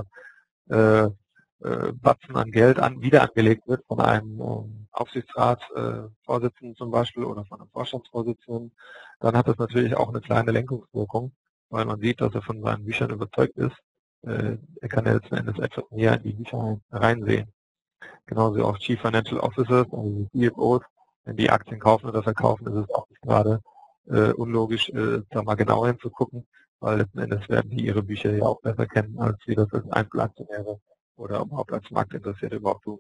Batzen an Geld wieder angelegt wird von einem Aufsichtsratsvorsitzenden zum Beispiel oder von einem Vorstandsvorsitzenden, dann hat das natürlich auch eine kleine Lenkungswirkung, weil man sieht, dass er von seinen Büchern überzeugt ist. Er kann ja letzten Endes etwas mehr in die Bücher reinsehen. Genauso auch Chief Financial Officers, also die CFOs, wenn die Aktien kaufen oder verkaufen, ist es auch nicht gerade unlogisch, da mal genauer hinzugucken, weil letzten Endes werden die ihre Bücher ja auch besser kennen, als wir das als Einzelaktionäre oder überhaupt als Marktinteressierte überhaupt tun.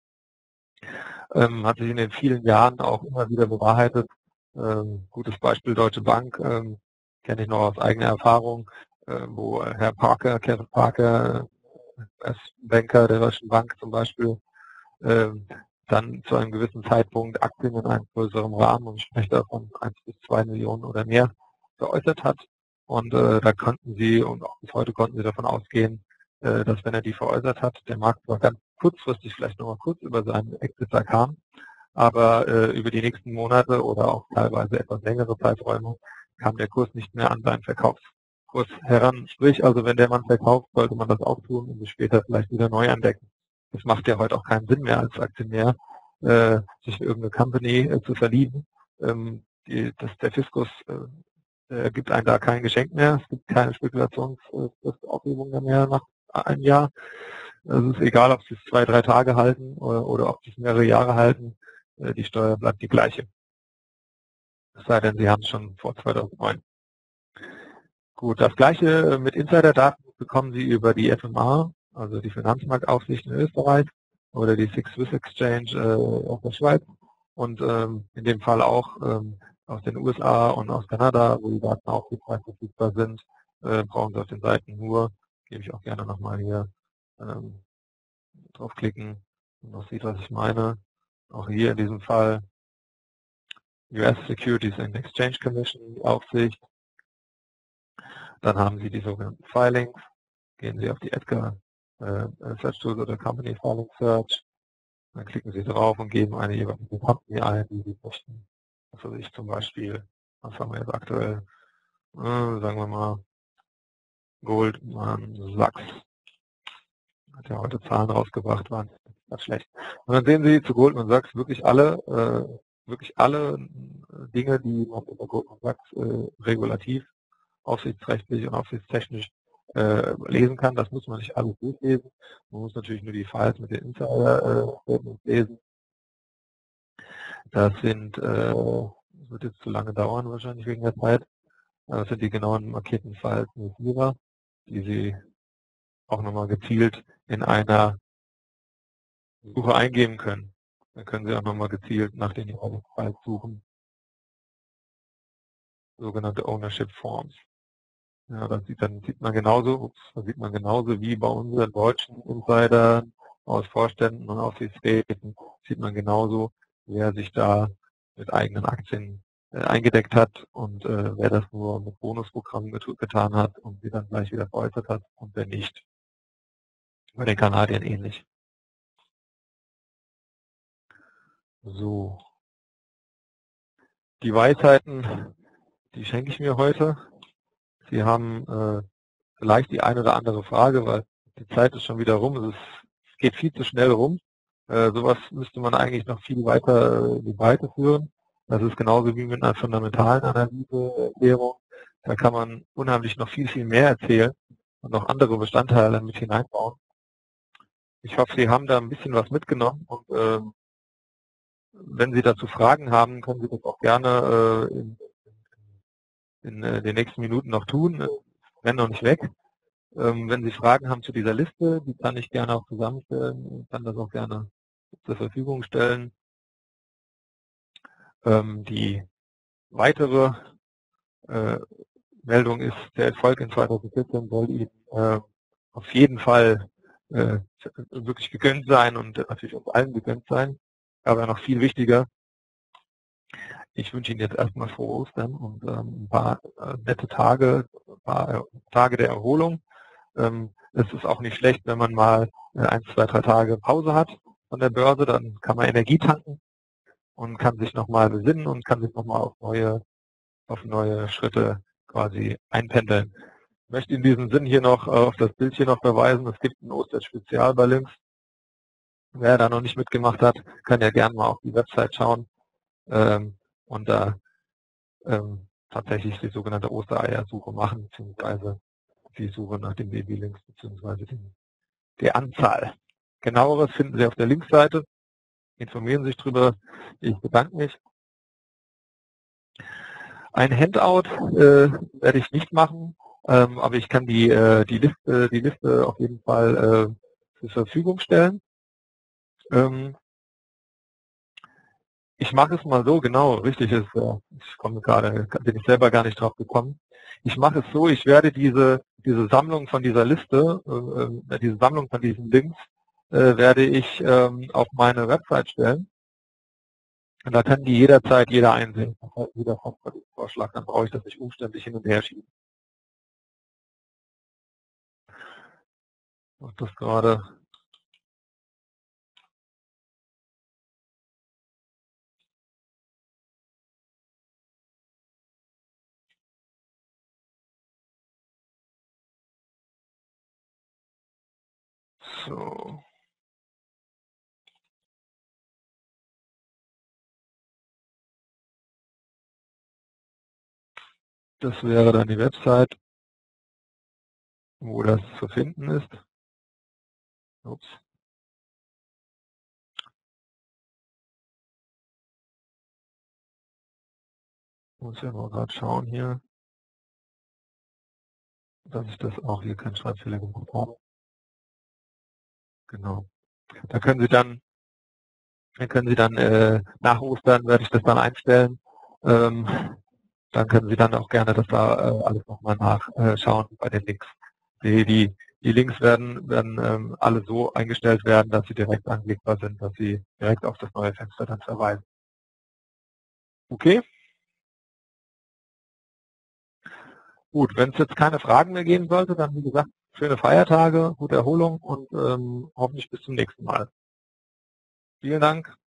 Hat sich in den vielen Jahren auch immer wieder bewahrheitet. Gutes Beispiel Deutsche Bank, kenne ich noch aus eigener Erfahrung, wo Herr Parker, Kevin Parker, als Banker der Deutschen Bank zum Beispiel, dann zu einem gewissen Zeitpunkt Aktien in einem größeren Rahmen, und ich spreche davon 1 bis 2 Millionen oder mehr, veräußert hat. Und da konnten Sie, und auch bis heute konnten Sie davon ausgehen, dass wenn er die veräußert hat, der Markt zwar ganz kurzfristig vielleicht noch mal kurz über seinen Exit kam, aber über die nächsten Monate oder auch teilweise etwas längere Zeiträume kam der Kurs nicht mehr an seinen Verkaufskurs heran. Sprich, also wenn der Mann verkauft, sollte man das auch tun und sich später vielleicht wieder neu entdecken. Das macht ja heute auch keinen Sinn mehr als Aktionär, sich in irgendeine Company zu verlieben. Der Fiskus gibt einem da kein Geschenk mehr. Es gibt keine Spekulationsaufhebung mehr nach einem Jahr. Es ist egal, ob sie es 2, 3 Tage halten oder ob sie es mehrere Jahre halten. Die Steuer bleibt die gleiche. Es sei denn, Sie haben es schon vor 2009. Gut, das gleiche mit Insiderdaten bekommen Sie über die FMA, also die Finanzmarktaufsicht in Österreich, oder die SIX Swiss Exchange aus der Schweiz, und in dem Fall auch aus den USA und aus Kanada, wo die Daten auch frei verfügbar sind, brauchen Sie auf den Seiten nur, gebe ich auch gerne nochmal hier draufklicken und man sieht, was ich meine. Auch hier in diesem Fall US Securities and Exchange Commission, die Aufsicht. Dann haben Sie die sogenannten Filings. Gehen Sie auf die Edgar Search Tools oder Company Filing Search. Dann klicken Sie drauf und geben eine jeweilige Company ein, die Sie möchten. Also ich zum Beispiel, was haben wir jetzt aktuell? Sagen wir mal Goldman Sachs. Hat ja heute Zahlen rausgebracht, waren ganz schlecht. Und dann sehen Sie zu Goldman Sachs wirklich alle Dinge, die man über Goldman Sachs regulativ, aufsichtsrechtlich und aufsichtstechnisch lesen kann. Das muss man nicht alles durchlesen. Man muss natürlich nur die Files mit den Insider-Statements lesen. Das wird jetzt zu lange dauern wahrscheinlich wegen der Zeit. Das sind die genauen markierten Files mit Jira, die Sie auch nochmal gezielt in einer Suche eingeben können. Dann können Sie auch nochmal gezielt nach den jeweiligen Files suchen. Sogenannte Ownership Forms. Ja, dann sieht man genauso wie bei unseren deutschen Insidern aus Vorständen und Aufsichtsräten, sieht man genauso, wer sich da mit eigenen Aktien eingedeckt hat und wer das nur mit Bonusprogrammen getan hat und sie dann gleich wieder veräußert hat und wer nicht. Bei den Kanadiern ähnlich. So. Die Weisheiten, die schenke ich mir heute. Sie haben vielleicht die eine oder andere Frage, weil Die Zeit ist schon wieder rum. Es geht viel zu schnell rum. Sowas müsste man eigentlich noch viel weiter in die Breite führen. Das ist genauso wie mit einer fundamentalen Analyse-Erklärung. Da kann man unheimlich noch viel, viel mehr erzählen und noch andere Bestandteile mit hineinbauen. Ich hoffe, Sie haben da ein bisschen was mitgenommen und wenn Sie dazu Fragen haben, können Sie das auch gerne in den nächsten Minuten noch tun. Ich bin noch nicht weg. Wenn Sie Fragen haben zu dieser Liste, die kann ich gerne auch zusammenstellen. Ich kann das auch gerne zur Verfügung stellen. Die weitere Meldung ist, der Erfolg in 2014 soll Ihnen auf jeden Fall wirklich gegönnt sein und natürlich uns allen gegönnt sein. Aber noch viel wichtiger, ich wünsche Ihnen jetzt erstmal frohe Ostern und ein paar nette Tage, ein paar Tage der Erholung. Es ist auch nicht schlecht, wenn man mal 1, 2, 3 Tage Pause hat von der Börse, dann kann man Energie tanken und kann sich nochmal besinnen und kann sich nochmal auf neue Schritte quasi einpendeln. Ich möchte in diesem Sinn hier noch auf das Bild hier noch verweisen. Es gibt ein Osterspezial bei Lynx. Wer da noch nicht mitgemacht hat, kann ja gerne mal auf die Website schauen und da tatsächlich die sogenannte Ostereiersuche machen, beziehungsweise die Suche nach den Babylinks, beziehungsweise der Anzahl. Genaueres finden Sie auf der Linksseite. Informieren Sie sich drüber. Ich bedanke mich. Ein Handout werde ich nicht machen, aber ich kann die Liste auf jeden Fall zur Verfügung stellen. Ich mache es mal so, genau, richtig ist, ich komme gerade, bin ich selber gar nicht drauf gekommen. Ich mache es so, ich werde diese Sammlung von dieser Liste, diese Sammlung von diesen Links, werde ich auf meine Website stellen. Und da kann die jederzeit jeder einsehen. Das heißt, jeder Vorschlag, dann brauche ich das nicht umständlich hin und her schieben. Ich mache das gerade. So. Das wäre dann die Website, wo das zu finden ist. Ups. Muss ja mal gerade schauen hier, dass ich das auch hier keinen Schreibfehler gemacht habe. Genau. Da können Sie dann nach Ostern werde ich das dann einstellen. Dann können Sie dann auch gerne das da alles nochmal nachschauen bei den Links. Die Links werden alle so eingestellt werden, dass sie direkt anklickbar sind, dass sie direkt auf das neue Fenster dann verweisen. Okay? Gut, wenn es jetzt keine Fragen mehr geben sollte, dann wie gesagt, schöne Feiertage, gute Erholung und hoffentlich bis zum nächsten Mal. Vielen Dank.